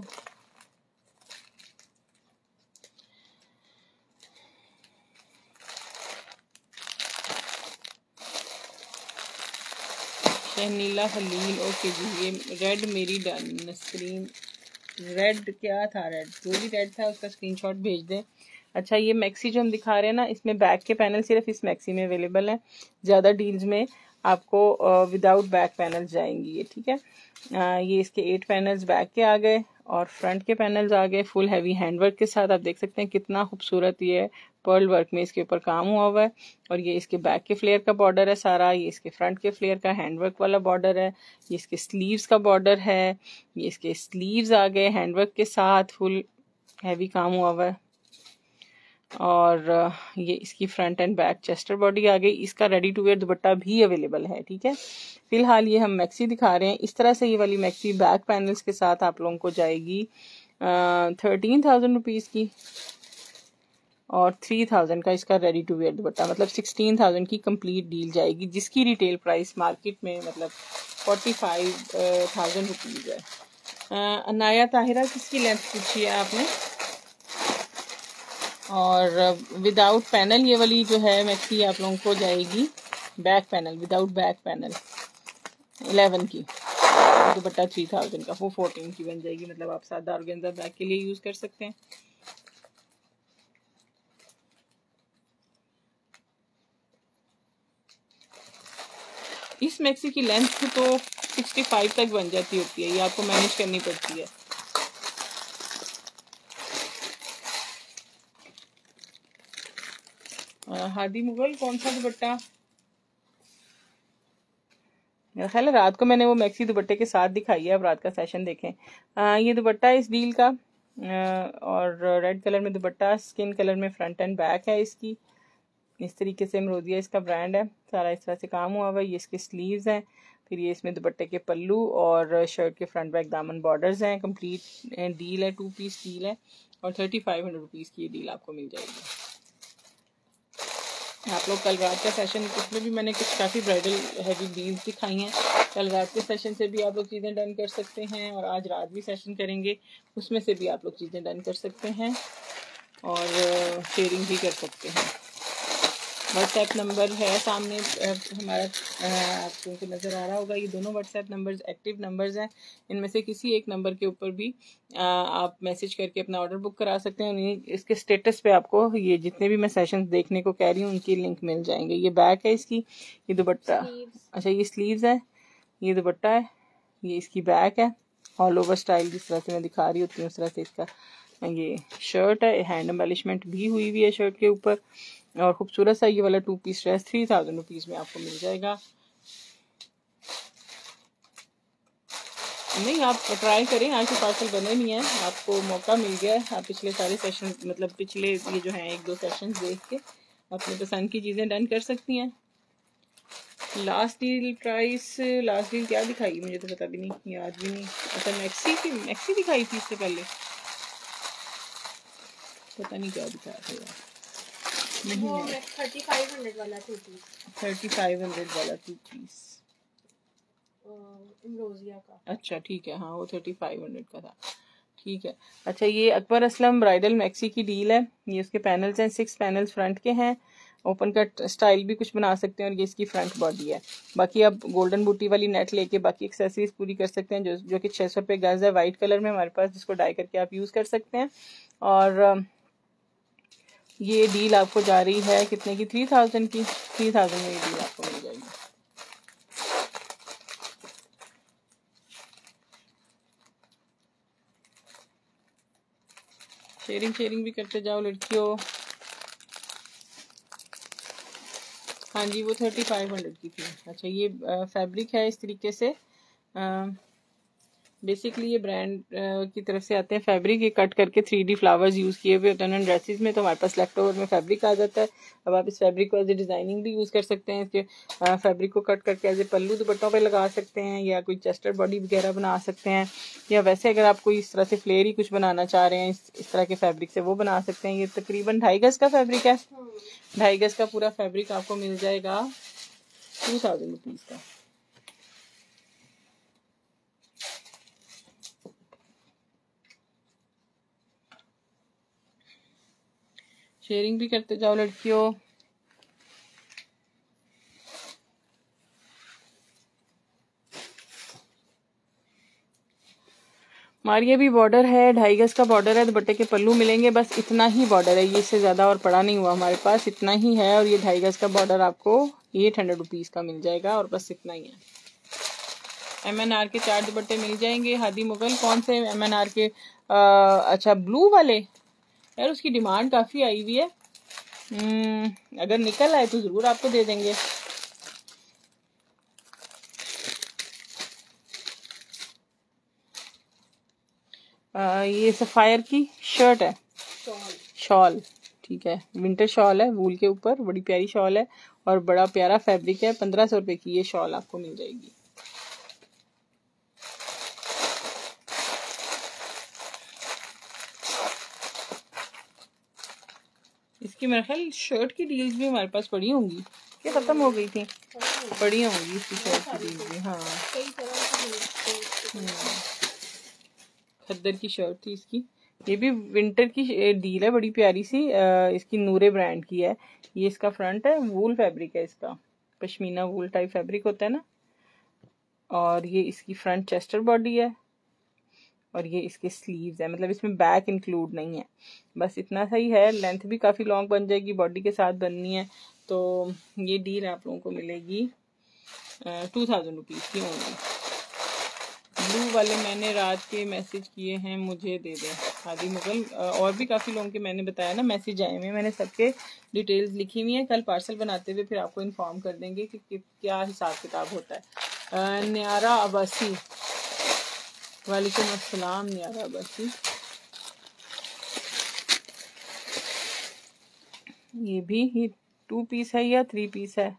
नीला हलील, ओके जी। ये रेड मेरी नसरीन, रेड क्या था, रेड जो भी रेड था उसका स्क्रीनशॉट भेज दें। अच्छा ये मैक्सी जो हम दिखा रहे हैं ना, इसमें बैक के पैनल सिर्फ इस मैक्सी में अवेलेबल है। ज़्यादा डील्स में आपको विदाउट बैक पैनल्स जाएंगी ये, ठीक है। ये इसके 8 पैनल्स बैक के आ गए और फ्रंट के पैनल्स आ गए फुल हैवी हैंडवर्क के साथ। आप देख सकते हैं कितना खूबसूरत ये पर्ल वर्क में इसके ऊपर काम हुआ हुआ है। और ये इसके बैक के फ्लेयर का बॉर्डर है सारा, ये इसके फ्रंट के फ्लेयर का हैंडवर्क वाला बॉर्डर है, ये इसके स्लीव्स का बॉर्डर है, ये इसके स्लीव्स आ गए हैंडवर्क के साथ, फुल हैवी काम हुआ हुआ है। और ये इसकी front and back Chester body आ गई। इसका रेडी टू वेयर दुपट्टा भी अवेलेबल है, ठीक है। फिलहाल ये हम मैक्सी दिखा रहे हैं। इस तरह से ये वाली मैक्सी बैक पैनल्स के साथ आप लोगों को जाएगी 13,000 रुपीज़ की, और 3000 का इसका रेडी टू वेयर दुपट्टा, मतलब 16,000 की कंप्लीट डील जाएगी, जिसकी रिटेल प्राइस मार्केट में मतलब 45,000 रुपीज़ है। अनाया ताहिरा किसकी लेंथ पूछी है आपने? और विदाउट पैनल ये वाली जो है मैक्सी आप लोगों को जाएगी back panel, without back panel, 11 की। दुपट्टा 3000 का, वो 14 की बन जाएगी। मतलब आप सादा ऑर्गेन्जा बैग के लिए यूज कर सकते हैं। इस मैक्सी की लेंथ तो 65 तक बन जाती होती है, ये आपको मैनेज करनी पड़ती है। हादी मुगल कौन सा दुपट्टा? मेरा ख्याल है रात को मैंने वो मैक्सी दुपट्टे के साथ दिखाई है, अब रात का सेशन देखें। ये दुपट्टा इस डील का, और रेड कलर में दुपट्टा, स्किन कलर में फ्रंट एंड बैक है इसकी। इस तरीके से अमरोजिया इसका ब्रांड है, सारा इस तरह से काम हुआ हुआ है। ये इसके स्लीव्स हैं, फिर ये इसमें दुपट्टे के पल्लू और शर्ट के फ्रंट बैक दामन बॉर्डर्स हैं। कंप्लीट डील है, 2 पीस डील है, और 3500 रुपीज़ की ये डील आपको मिल जाएगी। आप लोग कल रात का सेशन, उसमें भी मैंने कुछ काफ़ी ब्राइडल हैवी डील्स दिखाई हैं। कल रात के सेशन से भी आप लोग चीज़ें डन कर सकते हैं, और आज रात भी सेशन करेंगे, उसमें से भी आप लोग चीज़ें डन कर सकते हैं और शेयरिंग भी कर सकते हैं। व्हाट्सएप नंबर है सामने हमारा, आपको नज़र आ रहा होगा। ये दोनों व्हाट्सएप नंबर्स एक्टिव नंबर्स हैं। इनमें से किसी एक नंबर के ऊपर भी आप मैसेज करके अपना ऑर्डर बुक करा सकते हैं। इसके स्टेटस पे आपको ये जितने भी मैं सेशंस देखने को कह रही हूँ उनकी लिंक मिल जाएंगे। ये बैक है इसकी, ये दुपट्टा, अच्छा ये स्लीव्स है, ये दुपट्टा है, ये इसकी बैक है। ऑल ओवर स्टाइल जिस तरह से मैं दिखा रही होती हूँ उस तरह से इसका ये शर्ट है। हैंड एम्बेलिशमेंट भी हुई हुई है शर्ट के ऊपर, और खूबसूरत सा ये वाला 2 पीस ड्रेस 3000 रुपीज़ में आपको मिल जाएगा। नहीं, आप ट्राई करें, आज तो पार्सल बने नहीं है, आपको मौका मिल गया है। आप पिछले सारे सेशन, मतलब पिछले ये जो हैं 1-2 सेशन देख के अपने पसंद की चीज़ें डन कर सकती हैं। Last deal price, last deal क्या दिखाई मुझे तो पता भी नहीं, याद भी नहीं। अच्छा मैक्सी दिखाई थी इससे पहले, पता नहीं क्या दिखाया था यार। नहीं है 3500 वाला 2 पीस, 3500 वाला 2 पीस इमरोजिया का। अच्छा ठीक है, हाँ वो 3500 का था, ठीक है। अच्छा ये अकबर असलम ब्राइडल मैक्सी की डील है। ये उसके पैनल्स हैं, 6 पैनल्स फ्रंट के हैं। ओपन कट स्टाइल भी कुछ बना सकते हैं, और ये इसकी फ्रंट बॉडी है। बाकी आप गोल्डन बूटी वाली नेट लेके बाकी एक्सेसरीज पूरी कर सकते हैं, जो कि 600 रुपये गज है, वाइट कलर में हमारे पास, जिसको डाई करके आप यूज़ कर सकते हैं। और ये डील आपको जा रही है कितने की? 3000 की। 3000 में ये डील आपको मिल जाएगी। शेयरिंग भी करते जाओ लड़कियों। हाँ जी, वो 3500 की थी। अच्छा ये फैब्रिक है इस तरीके से, बेसिकली ये ब्रांड की तरफ से आते हैं फैब्रिक। ये कट करके 3D फ्लावर्स यूज़ किए हुए होते हैं ड्रेसेस में, तो हमारे पास लेफ्ट ओवर में फैब्रिक आ जाता है। अब आप इस फैब्रिक को एज ए डिज़ाइनिंग भी यूज़ कर सकते हैं। इसके फैब्रिक को कट करके एज ए पल्लू दुपट्टों पे लगा सकते हैं, या कोई चेस्टर बॉडी वगैरह बना सकते हैं, या वैसे अगर आप कोई इस तरह से फ्लेयर ही कुछ बनाना चाह रहे हैं इस तरह के फैब्रिक से, वो बना सकते हैं। ये तकरीबन 2.5 गज का फैब्रिक है, 2.5 गज का पूरा फैब्रिक आपको मिल जाएगा 2000 रुपीज़ का। शेयरिंग भी करते जाओ लड़कियों। मारिया भी बॉर्डर है, 2.5 गज का बॉर्डर है, दुपट्टे के पल्लू मिलेंगे, बस इतना ही बॉर्डर है, ये इससे ज़्यादा और बड़ा नहीं हुआ हमारे पास, इतना ही है। और ये 2.5 गज का बॉर्डर आपको 800 रुपीज़ का मिल जाएगा, और बस इतना ही है। MNR के 4 दुपट्टे मिल जाएंगे। हादी मुगल कौन से MNR के? अच्छा ब्लू वाले, यार उसकी डिमांड काफ़ी आई हुई है। अगर निकल आए तो ज़रूर आपको दे देंगे। ये सफ़ायर की शर्ट है, शॉल, ठीक है, विंटर शॉल है, वूल के ऊपर, बड़ी प्यारी शॉल है और बड़ा प्यारा फैब्रिक है। 1500 रुपये की ये शॉल आपको मिल जाएगी। इसकी मेरे ख्याल शर्ट की डील्स भी हमारे पास पड़ी होंगी, क्या खत्म हो गई थी? पड़ी होंगी इसकी शर्ट की डील्स भी। हाँ खद्दर की शर्ट थी इसकी। ये भी विंटर की डील है, बड़ी प्यारी सी, इसकी नूरे ब्रांड की है। ये इसका फ्रंट है, वूल फैब्रिक है इसका, पश्मीना वूल टाइप फैब्रिक होता है ना। और ये इसकी फ्रंट चेस्टर बॉडी है और ये इसके स्लीव्स है, मतलब इसमें बैक इंक्लूड नहीं है, बस इतना सही है। लेंथ भी काफ़ी लॉन्ग बन जाएगी, बॉडी के साथ बननी है। तो ये डील आप लोगों को मिलेगी 2000 रुपीज़ की ओनली। ब्लू वाले मैंने रात के मैसेज किए हैं, मुझे दे दें हादी मुगल। और भी काफ़ी लोगों के मैंने बताया ना मैसेज आए हुए, मैंने सबके डिटेल्स लिखी हुई हैं। कल पार्सल बनाते हुए फिर आपको इन्फॉर्म कर देंगे कि क्या हिसाब किताब होता है। नियारा अब्बासी, वालेकुम अस्सलाम नियारा अब्बासी। ये भी ये 2 पीस है या 3 पीस है?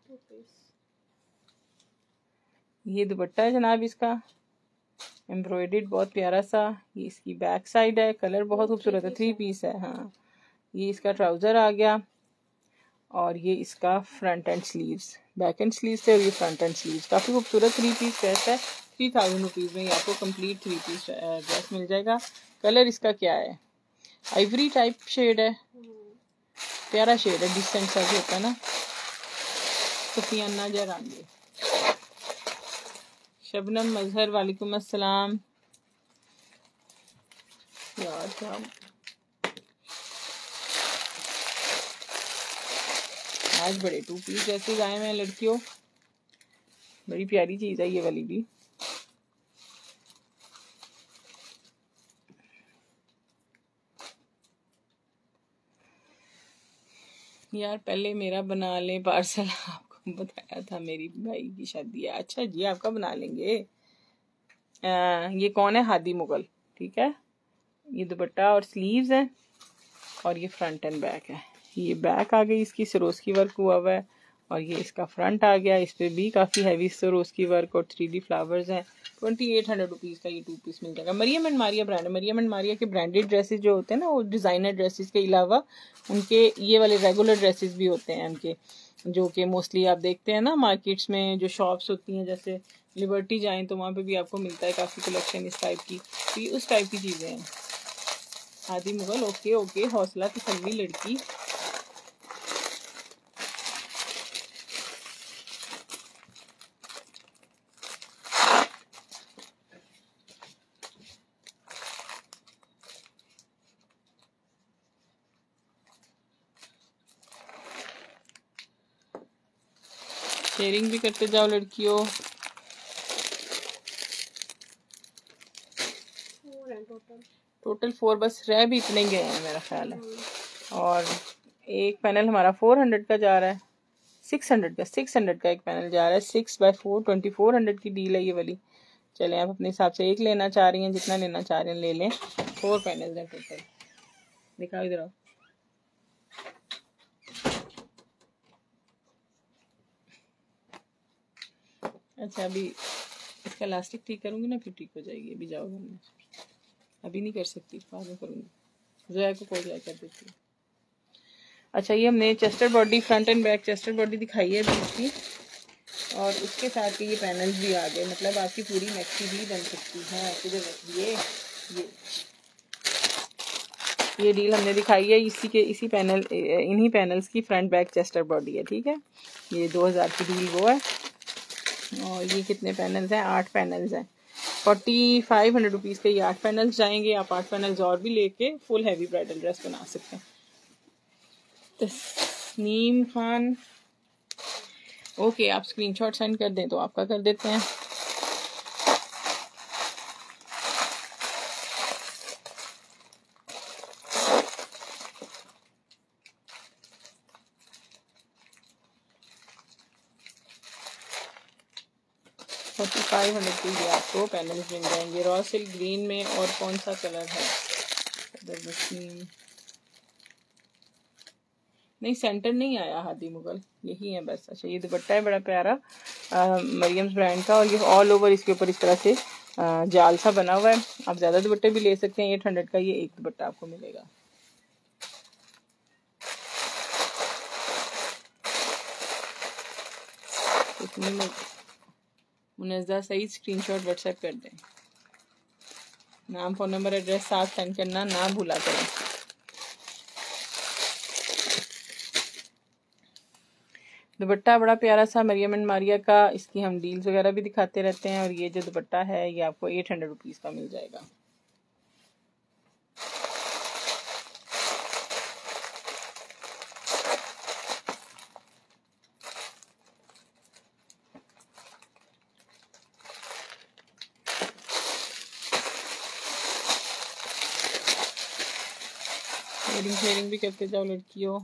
ये दुपट्टा है जनाब इसका, एम्ब्रॉयडर्ड बहुत प्यारा सा। ये इसकी बैक साइड है, कलर बहुत खूबसूरत है, 3 पीस है। हाँ, ये इसका ट्राउज़र आ गया और ये इसका front and sleeves, back and sleeves है और ये फ्रंट एंड स्लीव्स। काफ़ी खूबसूरत 3 पीस ड्रेस है। 3000 रुपीज़ में आपको कंप्लीट 3 पीस ड्रेस मिल जाएगा। कलर इसका क्या है? आइवरी टाइप शेड है, प्यारा शेड है, डिसेंट सा जो होता है ना, सफियाना जरांगे। शबनम मजहर, वालेकुम अस्सलाम। यार क्या आज बड़े 2 पीस जैसे आए हैं लड़कियों, बड़ी प्यारी चीज़ है ये वाली भी। यार पहले मेरा बना लें पार्सल, आपको बताया था मेरी भाई की शादी है। अच्छा जी, आपका बना लेंगे। ये कौन है? हादी मुगल, ठीक है। ये दुपट्टा और स्लीव्स हैं और ये फ्रंट एंड बैक है। ये बैक आ गई इसकी, सरोस्की वर्क हुआ है और ये इसका फ्रंट आ गया, इस पर भी काफ़ी हैवी सरोस्की वर्क और 3D फ्लावर्स हैं। 2800 रुपीज़ का ये 2 पीस मिल जाएगा। मरियम एंड मारिया ब्रांड है। मरियम एंड मारिया के ब्रांडेड ड्रेसेस जो होते हैं ना, वो डिज़ाइनर ड्रेसेस के अलावा उनके ये वाले रेगुलर ड्रेसेस भी होते हैं उनके, जो कि मोस्टली आप देखते हैं ना मार्केट्स में, जो शॉप्स होती हैं, जैसे लिबर्टी जाएँ तो वहाँ पे भी आपको मिलता है काफ़ी कलेक्शन इस टाइप की। तो ये उस टाइप की चीज़ें हैं। हादी मुगल, ओके ओके, हौसला तसल्ली लड़की। शेयरिंग भी करते जाओ लड़कियों। टोटल 4 बस रह भी इतने गए हैं मेरा ख्याल है। और एक पैनल हमारा 400 का जा रहा है, 600 का एक पैनल जा रहा है। 6x4 2400 की डील है ये वाली। चलें, आप अपने हिसाब से एक लेना चाह रही हैं, जितना लेना चाह रहे हैं ले लें। 4 पैनल हैं टोटल। दिखाओ इधर आओ। अच्छा, अभी इसका इलास्टिक ठीक करूँगी ना, फिर ठीक हो जाएगी। अभी जाओ घर में, अभी नहीं कर सकती, बाद में करूँगी। जोया को कॉल कर देती हूँ। अच्छा, ये हमने chest or body, front and back Chester body दिखाई है अभी इसकी, और उसके साथ ये पैनल्स भी आ गए, मतलब आपकी पूरी मैक्सी भी बन सकती है। किधर ये डील हमने दिखाई है इसी पैनल, इन्हीं पैनल्स की फ्रंट बैक चेस्टर बॉडी है, ठीक है। ये 2000 की डील वो है। और ये कितने पैनल्स हैं? 8 पैनल्स हैं। 4500 रुपीज़ के ये 8 पैनल्स जाएंगे। आप 8 पैनल्स और भी लेके फुल हैवी ब्राइडल ड्रेस बना सकते हैं। तस्नीम खान, ओके, आप स्क्रीनशॉट सेंड कर दें तो आपका कर देते हैं। ₹4500 आपको पैनल्स मिल जाएंगे। रॉ सिल्क ग्रीन में, और कौन सा कलर है? नहीं, सेंटर नहीं आया हादी मुगल, यही है बस। अच्छा, ये दुपट्टा है बड़ा प्यारा मरियम्स ब्रांड का, और ये ऑल ओवर इसके ऊपर इस तरह से जाल सा बना हुआ है। आप ज़्यादा दुपट्टे भी ले सकते हैं। 800 का ये एक दुपट्टा आपको मिलेगा। मुनज़्ज़ा सही स्क्रीनशॉट व्हाट्सएप कर दें। नाम, फ़ोन नंबर, एड्रेस साथ सेंड करना ना भूला करें। दुपट्टा बड़ा प्यारा सा मरियम एंड मारिया का, इसकी हम डील्स वगैरह भी दिखाते रहते हैं। और ये जो दुपट्टा है ये आपको 800 रुपीज़ का मिल जाएगा। शेयरिंग भी करते जाओ लड़कियों।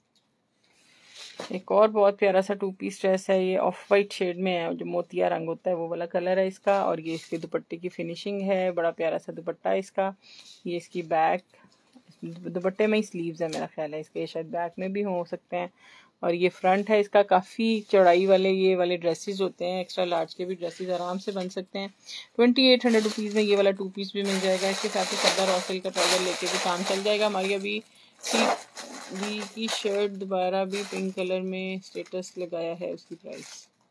एक और बहुत प्यारा सा 2 पीस ड्रेस है, ये ऑफ वाइट शेड में है, जो मोतिया रंग होता है वो वाला कलर है इसका। और ये इसके दुपट्टे की फिनिशिंग है, बड़ा प्यारा सा दुपट्टा है इसका। ये इसकी बैक, दुपट्टे में ही स्लीव्स है मेरा ख्याल है इसके, शायद बैक में भी हो सकते हैं। और ये फ्रंट है इसका, काफ़ी चौड़ाई वाले ये वाले ड्रेसेस होते हैं, एक्स्ट्रा लार्ज के भी ड्रेसेस आराम से बन सकते हैं। 2800 रुपीज़ में ये वाला 2 पीस भी मिल जाएगा। इसके साथ ही सदर रॉसल का ट्राउजर लेके भी काम चल जाएगा। हमारी अभी की शर्ट दोबारा भी पिंक कलर में स्टेटस लगाया है, उसकी प्राइस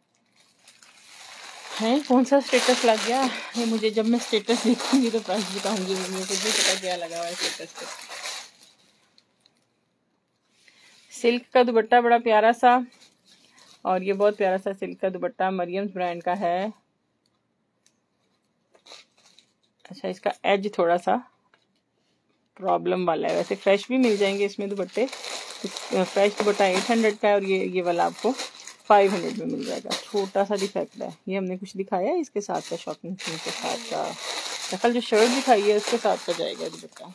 है, कौन सा स्टेटस लग गया ये मुझे, जब मैं स्टेटस देखूंगी तो प्राइस बताऊंगी, मुझे कुछ भी पता क्या लगा हुआ है स्टेटस पे। सिल्क का दुपट्टा बड़ा प्यारा सा, और ये बहुत प्यारा सा सिल्क का दुपट्टा मरियम्स ब्रांड का है। अच्छा, इसका एज थोड़ा सा प्रॉब्लम वाला है, वैसे फ्रेश भी मिल जाएंगे इसमें दुपट्टे। फ्रेश दुपट्टा 800 का है, और ये वाला आपको 500 में मिल जाएगा। छोटा सा डिफेक्ट है, ये हमने कुछ दिखाया है इसके साथ का, शॉपिंग के साथ का, दरअसल जो शर्ट दिखाई है उसके साथ का जाएगा दुपट्टा।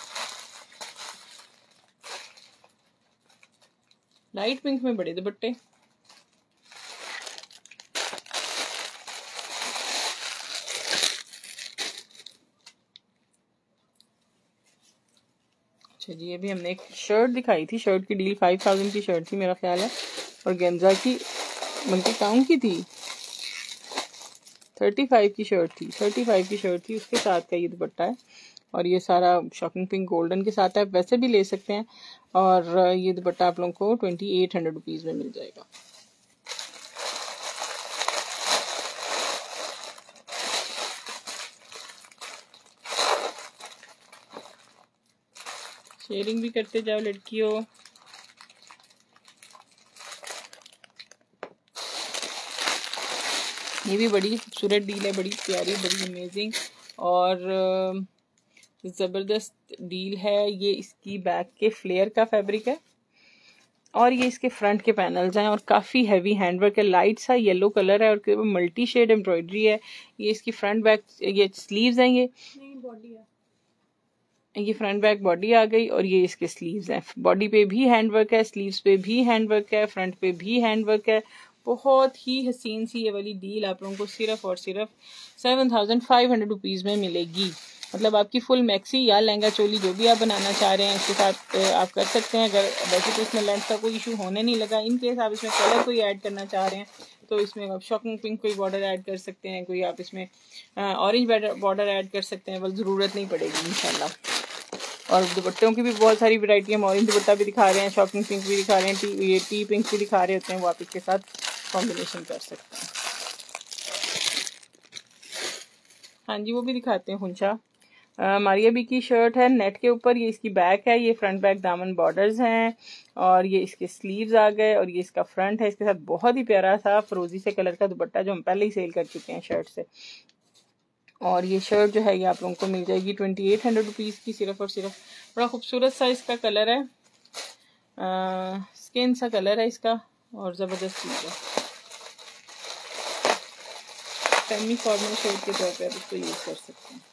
लाइट पिंक में बड़े दुपट्टे, अच्छा जी। अभी हमने एक शर्ट दिखाई थी, शर्ट की डील 5000 की शर्ट थी मेरा ख्याल है, और गेंजा की बल्कि काउंट की थी 35 की शर्ट थी, 35 की शर्ट थी, उसके साथ का ये दुपट्टा है। और ये सारा शॉकिंग पिंक गोल्डन के साथ है, वैसे भी ले सकते हैं। और ये दुपट्टा आप लोगों को 2800 रुपीज़ में मिल जाएगा। शेयरिंग भी करते जाओ लड़कियों। ये भी बड़ी खूबसूरत डील है, बड़ी प्यारी, बड़ी अमेजिंग और ज़बरदस्त डील है। ये इसकी बैक के फ्लेयर का फैब्रिक है, और ये इसके फ्रंट के पैनल्स हैं, और काफ़ी हैवी हैंडवर्क है, लाइट सा येलो कलर है, और मल्टी शेड एम्ब्रॉयडरी है। ये इसकी फ्रंट बैक, ये स्लीव्स हैं, ये बॉडी है, ये फ्रंट बैक बॉडी आ गई, और ये इसके स्लीव्स हैं। बॉडी पे भी हैंडवर्क है, स्लीव्स पे भी हैंडवर्क है, फ्रंट पे भी हैंडवर्क है। बहुत ही हसीन सी ये वाली डील आप लोगों को सिर्फ और सिर्फ 7500 रुपीज़ में मिलेगी। मतलब आपकी फुल मैक्सी या लहंगा चोली जो भी आप बनाना चाह रहे हैं उसके साथ आप कर सकते हैं। अगर वैसे तो इसमें लेंथ का कोई इशू होने नहीं लगा, इन केस आप इसमें कलर कोई ऐड करना चाह रहे हैं तो इसमें आप शॉकिंग पिंक कोई बॉर्डर ऐड कर सकते हैं, कोई आप इसमें ऑरेंज बॉर्डर ऐड कर सकते हैं, बस ज़रूरत नहीं पड़ेगी इंशाल्लाह। और दुपट्टों की भी बहुत सारी वैरायटी, हम ऑरेंज दुपट्टा भी दिखा रहे हैं, शॉकिंग पिंक भी दिखा रहे हैं, ये टी पिंक भी दिखा रहे होते हैं, वो आप इसके साथ कॉम्बिनेशन कर सकते हैं। हाँ जी, वो भी दिखाते हैं हुंचा। मारिया बी की शर्ट है नेट के ऊपर, ये इसकी बैक है, ये फ्रंट बैक दामन बॉर्डर्स हैं, और ये इसके स्लीव्स आ गए, और ये इसका फ्रंट है। इसके साथ बहुत ही प्यारा सा फिरोजी से कलर का दुपट्टा जो हम पहले ही सेल कर चुके हैं शर्ट से। और ये शर्ट जो है ये आप लोगों को मिल जाएगी 2800 रुपीज़ की सिर्फ और सिर्फ। बड़ा खूबसूरत सा इसका कलर है, स्किन सा कलर है इसका, और ज़बरदस्त चीज़ है। सेमी फॉर्मल शर्ट के तौर पे आप इसको यूज़ कर सकते हैं।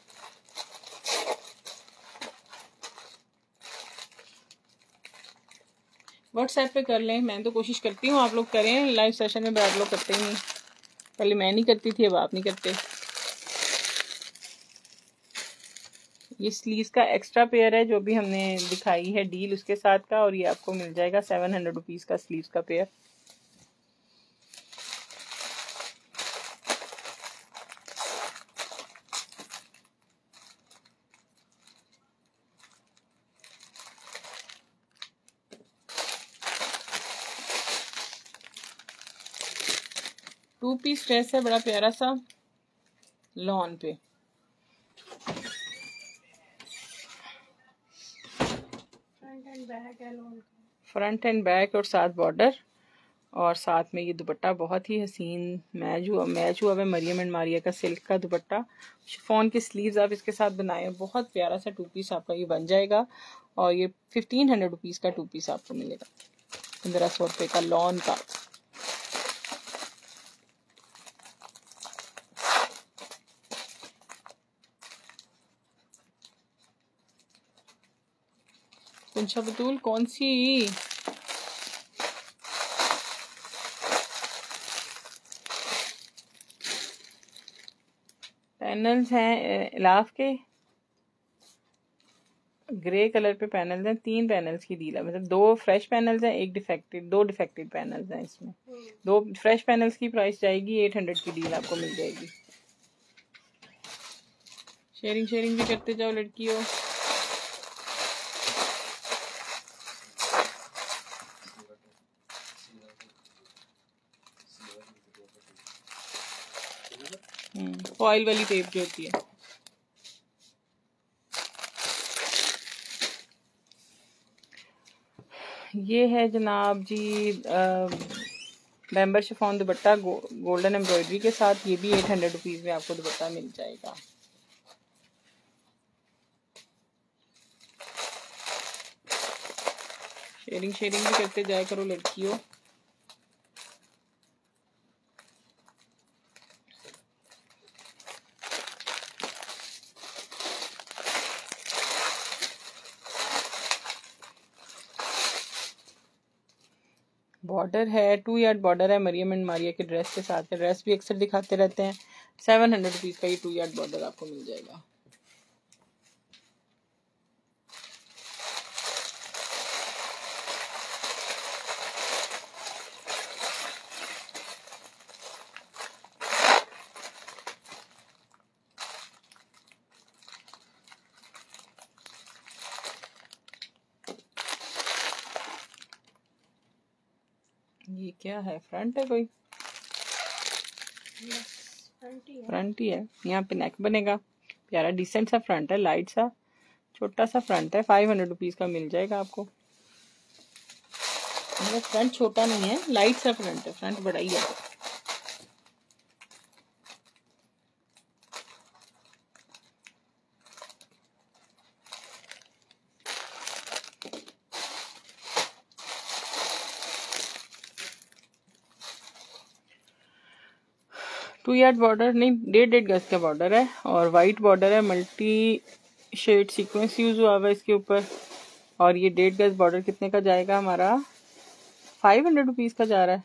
व्हाट्सएप पे कर लें, मैं तो कोशिश करती हूँ आप लोग करें लाइव सेशन में, आप लोग करते ही नहीं। पहले मैं नहीं करती थी, अब आप नहीं करते। ये स्लीव्स का एक्स्ट्रा पेयर है जो भी हमने दिखाई है डील उसके साथ का, और ये आपको मिल जाएगा 700 रुपीज़ का स्लीव्स का पेयर। टू पीस ड्रेस है, बड़ा प्यारा सा लॉन पे, फ्रंट एंड बैक है, फ्रंट एंड बैक और साथ बॉर्डर, और साथ में ये दुपट्टा बहुत ही हसीन मैच हुआ है मरियम एंड मारिया का सिल्क का दुपट्टा। शिफॉन की स्लीव्स आप इसके साथ बनाए, बहुत प्यारा सा 2 पीस आपका ये बन जाएगा। और ये 1500 रुपीज़ का 2 पीस आपको मिलेगा, 1500 रुपये का लॉन का। कुंशा बतूल कौन सी पैनल्स हैं इलाफ के? ग्रे कलर पे पैनल्स हैं, 3 पैनल्स की डील है, मतलब 2 फ्रेश पैनल्स हैं, 2 डिफेक्टेड पैनल्स हैं इसमें। 2 फ्रेश पैनल्स की प्राइस जाएगी 800 की डील आपको मिल जाएगी। शेयरिंग भी करते जाओ लड़कियों। फॉइल वाली टेप जो होती है। ये है जनाब जी बैम्बर शिफॉन दुपट्टा गोल्डन एम्ब्रॉयडरी के साथ। ये भी 800 रुपीज़ में आपको दुपट्टा मिल जाएगा। शेयरिंग भी करते जाया करो लड़कियों। बॉर्डर है 2 यार्ड बॉर्डर है मरियम एंड मारिया के ड्रेस के साथ है। ड्रेस भी अक्सर दिखाते रहते हैं। 700 रुपीज़ का ये 2 यार्ड बॉर्डर आपको मिल जाएगा। ये क्या है, फ्रंट है कोई? फ्रंट ही है। यहाँ पे नेक बनेगा, प्यारा डिसेंट सा फ्रंट है, लाइट सा छोटा सा फ्रंट है। 500 रुपीज़ का मिल जाएगा आपको। मतलब फ्रंट छोटा नहीं है, लाइट सा फ्रंट है, फ्रंट बड़ा ही है। टू यार्ड बॉर्डर नहीं, 1.5 गज का बॉर्डर है और वाइट बॉर्डर है। मल्टी शेड सीक्वेंस यूज हुआ हुआ है इसके ऊपर। और ये 1.5 गज बॉर्डर कितने का जाएगा हमारा? 500 रुपीज़ का जा रहा है।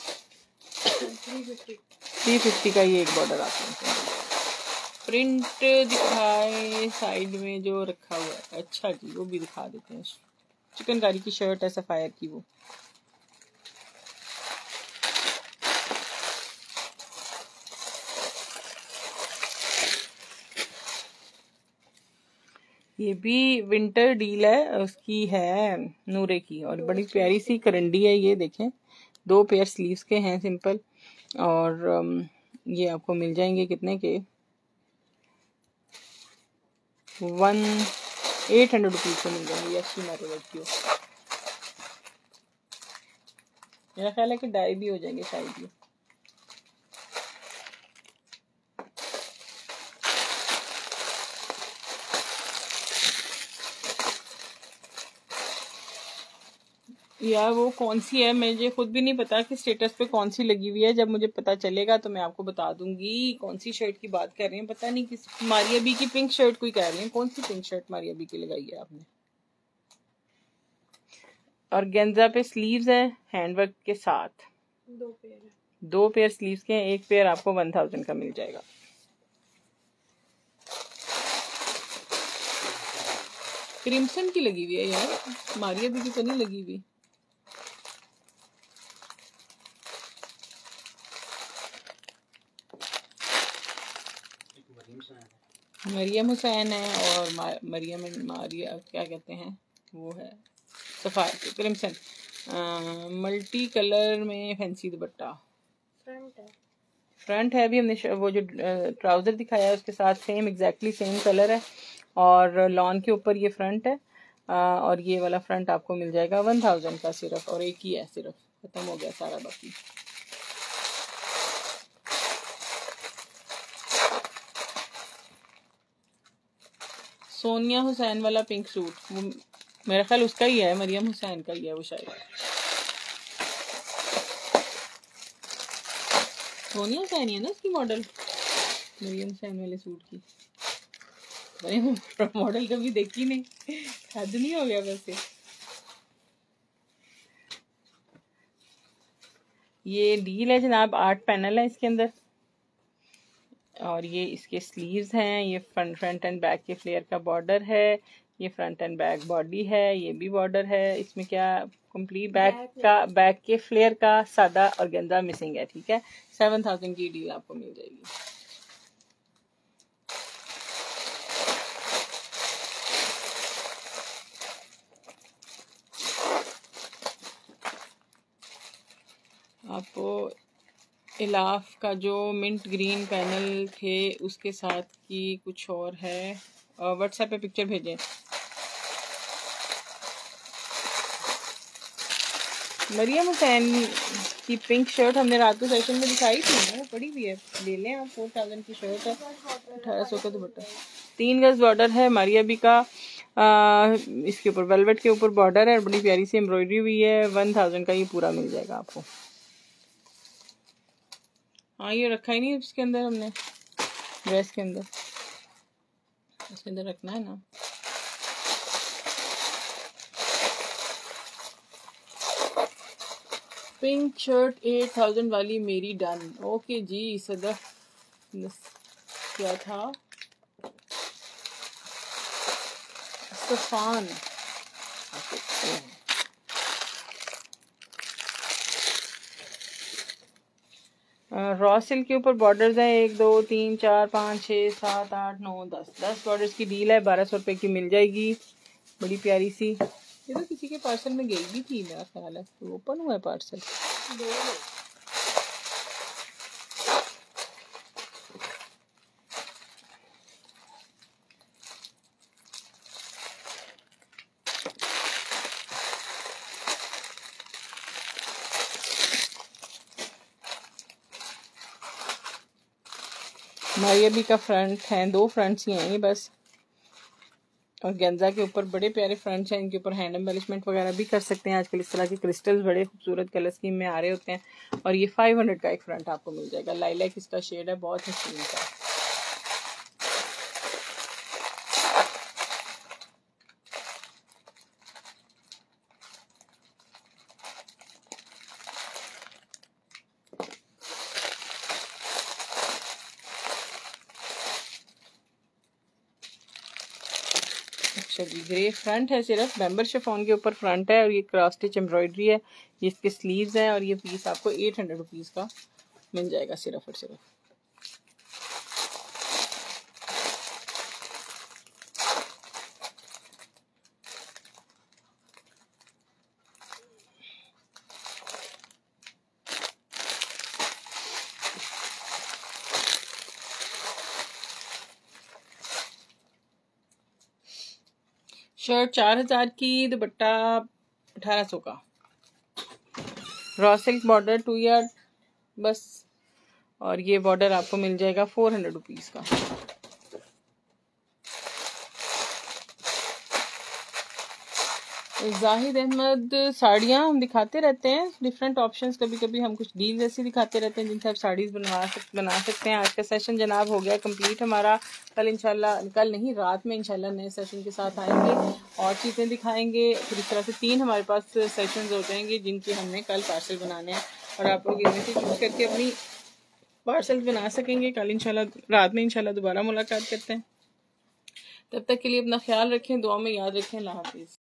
350 का ये एक बॉर्डर आता है। प्रिंट दिखाए साइड में जो रखा हुआ है। अच्छा जी, वो भी दिखा देते हैं। चिकनकारी की शर्ट है सफायर की वो। ये भी विंटर डील है, उसकी है नूरे की और बड़ी प्यारी सी करंडी है। ये देखें, 2 पेयर स्लीव्स के हैं सिंपल। और ये आपको मिल जाएंगे कितने के? 800 रुपीज़ को मिल जाएंगे। अच्छी मारो लड़कियों। मेरा ख्याल है कि डाई भी हो जाएंगे शायद ये। यार वो कौन सी है, मुझे खुद भी नहीं पता कि स्टेटस पे कौन सी लगी हुई है। जब मुझे पता चलेगा तो मैं आपको बता दूंगी कौन सी शर्ट की बात कर रही हैं। पता नहीं किस मारिया बी की पिंक शर्ट कोई कह रही है। कौन सी पिंक शर्ट मारिया बी की लगाई है आपने? और गेंजा पे स्लीव्स है हैंडवर्क के साथ। 2 पेयर स्लीव्स के हैं। एक पेयर आपको 1000 का मिल जाएगा। क्रिम्सन की लगी हुई है यार, मारिया बी की तो नहीं लगी हुई। मरियम हुसैन है और मरियम मारिया क्या कहते हैं वो है सफायर क्रिम्सन। मल्टी कलर में फैंसी दुपट्टा। फ्रंट है भी हमने वो जो ट्राउजर दिखाया है उसके साथ सेम एग्जैक्टली सेम कलर है। और लॉन के ऊपर ये फ्रंट है। और ये वाला फ्रंट आपको मिल जाएगा 1000 का सिर्फ। और एक ही है सिर्फ, खत्म हो गया सारा। बाकी सोनिया हुसैन वाला पिंक सूट मेरा ख्याल उसका ही है, मरियम हुसैन का ही है वो शायद। सोनिया हुसैन ही है ना उसकी मॉडल, मरियम हुसैन वाले सूट की। मैंने मॉडल कभी देखी नहीं, हद नहीं हो गया वैसे। ये डील है जनाब, 8 पैनल है इसके अंदर और ये इसके स्लीव्स हैं। ये फ्रंट एंड बैक के फ्लेयर का बॉर्डर है। ये फ्रंट एंड बैक बॉडी है, ये भी बॉर्डर है। इसमें क्या कंप्लीट बैक के फ्लेयर का सादा ऑर्गेन्जा मिसिंग है। ठीक है, 7000 की डील आपको मिल जाएगी। आपको इलाफ का जो मिंट ग्रीन पैनल थे उसके साथ की कुछ और है, व्हाट्सएप पे पिक्चर भेजें। मरियम हुसैन की पिंक शर्ट हमने रात को सेशन में दिखाई थी ना, वो पड़ी हुई है, ले लें आप। 4000 की शर्ट है, 1800 का दुपट्टा, 3 गज बॉर्डर है मारियाबी का। इसके ऊपर वेलवेट के ऊपर बॉर्डर है, बड़ी प्यारी सी एम्ब्रॉयडरी हुई है। 1000 का ये पूरा मिल जाएगा आपको। हाँ, ये रखा ही नहीं इसके अंदर हमने, ड्रेस के अंदर, इसके अंदर रखना है ना। पिंक शर्ट 8000 वाली मेरी डन। ओके जी सदफ, क्या था, सफान। रॉ सिल्क के ऊपर बॉर्डर्स हैं 1 2 3 4 5 6 7 8 9 10 बॉर्डर्स की डील है। 1200 रुपए की मिल जाएगी, बड़ी प्यारी सी। ये तो किसी के पार्सल में गई भी थी मेरा ख्याल है, तो ओपन हुआ है पार्सल। मारियाबी का फ्रंट है, 2 फ्रंट्स ही हैं ये बस, और गेंजा के ऊपर बड़े प्यारे फ्रंट्स हैं। इनके ऊपर हैंड एम्बेलिशमेंट वगैरह भी कर सकते हैं। आजकल इस तरह के क्रिस्टल्स बड़े खूबसूरत कलर स्कीम में आ रहे होते हैं। और ये 500 का एक फ्रंट आपको मिल जाएगा। लाइलैक इसका शेड है, बहुत हसीन सा। अच्छा जी, ग्रे फ्रंट है, सिर्फ बैम्बर शिफॉन के ऊपर फ्रंट है और ये क्रॉस स्टिच एम्ब्रॉयडरी है। ये इसके स्लीव्स हैं और ये पीस आपको 800 रुपीज़ का मिल जाएगा सिर्फ और सिर्फ। शर्ट 4000 की, दुपट्टा 1800 का, रॉ सिल्क बॉर्डर 2 यार्ड बस। और ये बॉर्डर आपको मिल जाएगा 400 रुपीज़ का। जाहिद अहमद साड़ियाँ हम दिखाते रहते हैं, डिफरेंट ऑप्शंस, कभी कभी हम कुछ डील जैसी दिखाते रहते हैं जिनसे आप साड़ीज़ बना सकते हैं। आज का सेशन जनाब हो गया कंप्लीट हमारा। कल इंशाल्लाह, कल नहीं रात में इंशाल्लाह नए सेशन के साथ आएंगे और चीज़ें दिखाएंगे। फिर इस तरह से 3 हमारे पास सेशंस हो जाएंगे जिनके हमने कल पार्सल बनाने हैं और आप लोग इनमें से चूज़ करके अपनी पार्सल बना सकेंगे। कल इंशाल्लाह रात में इंशाल्लाह दोबारा मुलाकात करते हैं। तब तक के लिए अपना ख्याल रखें, दुआ में याद रखें। अल्लाह हाफिज़।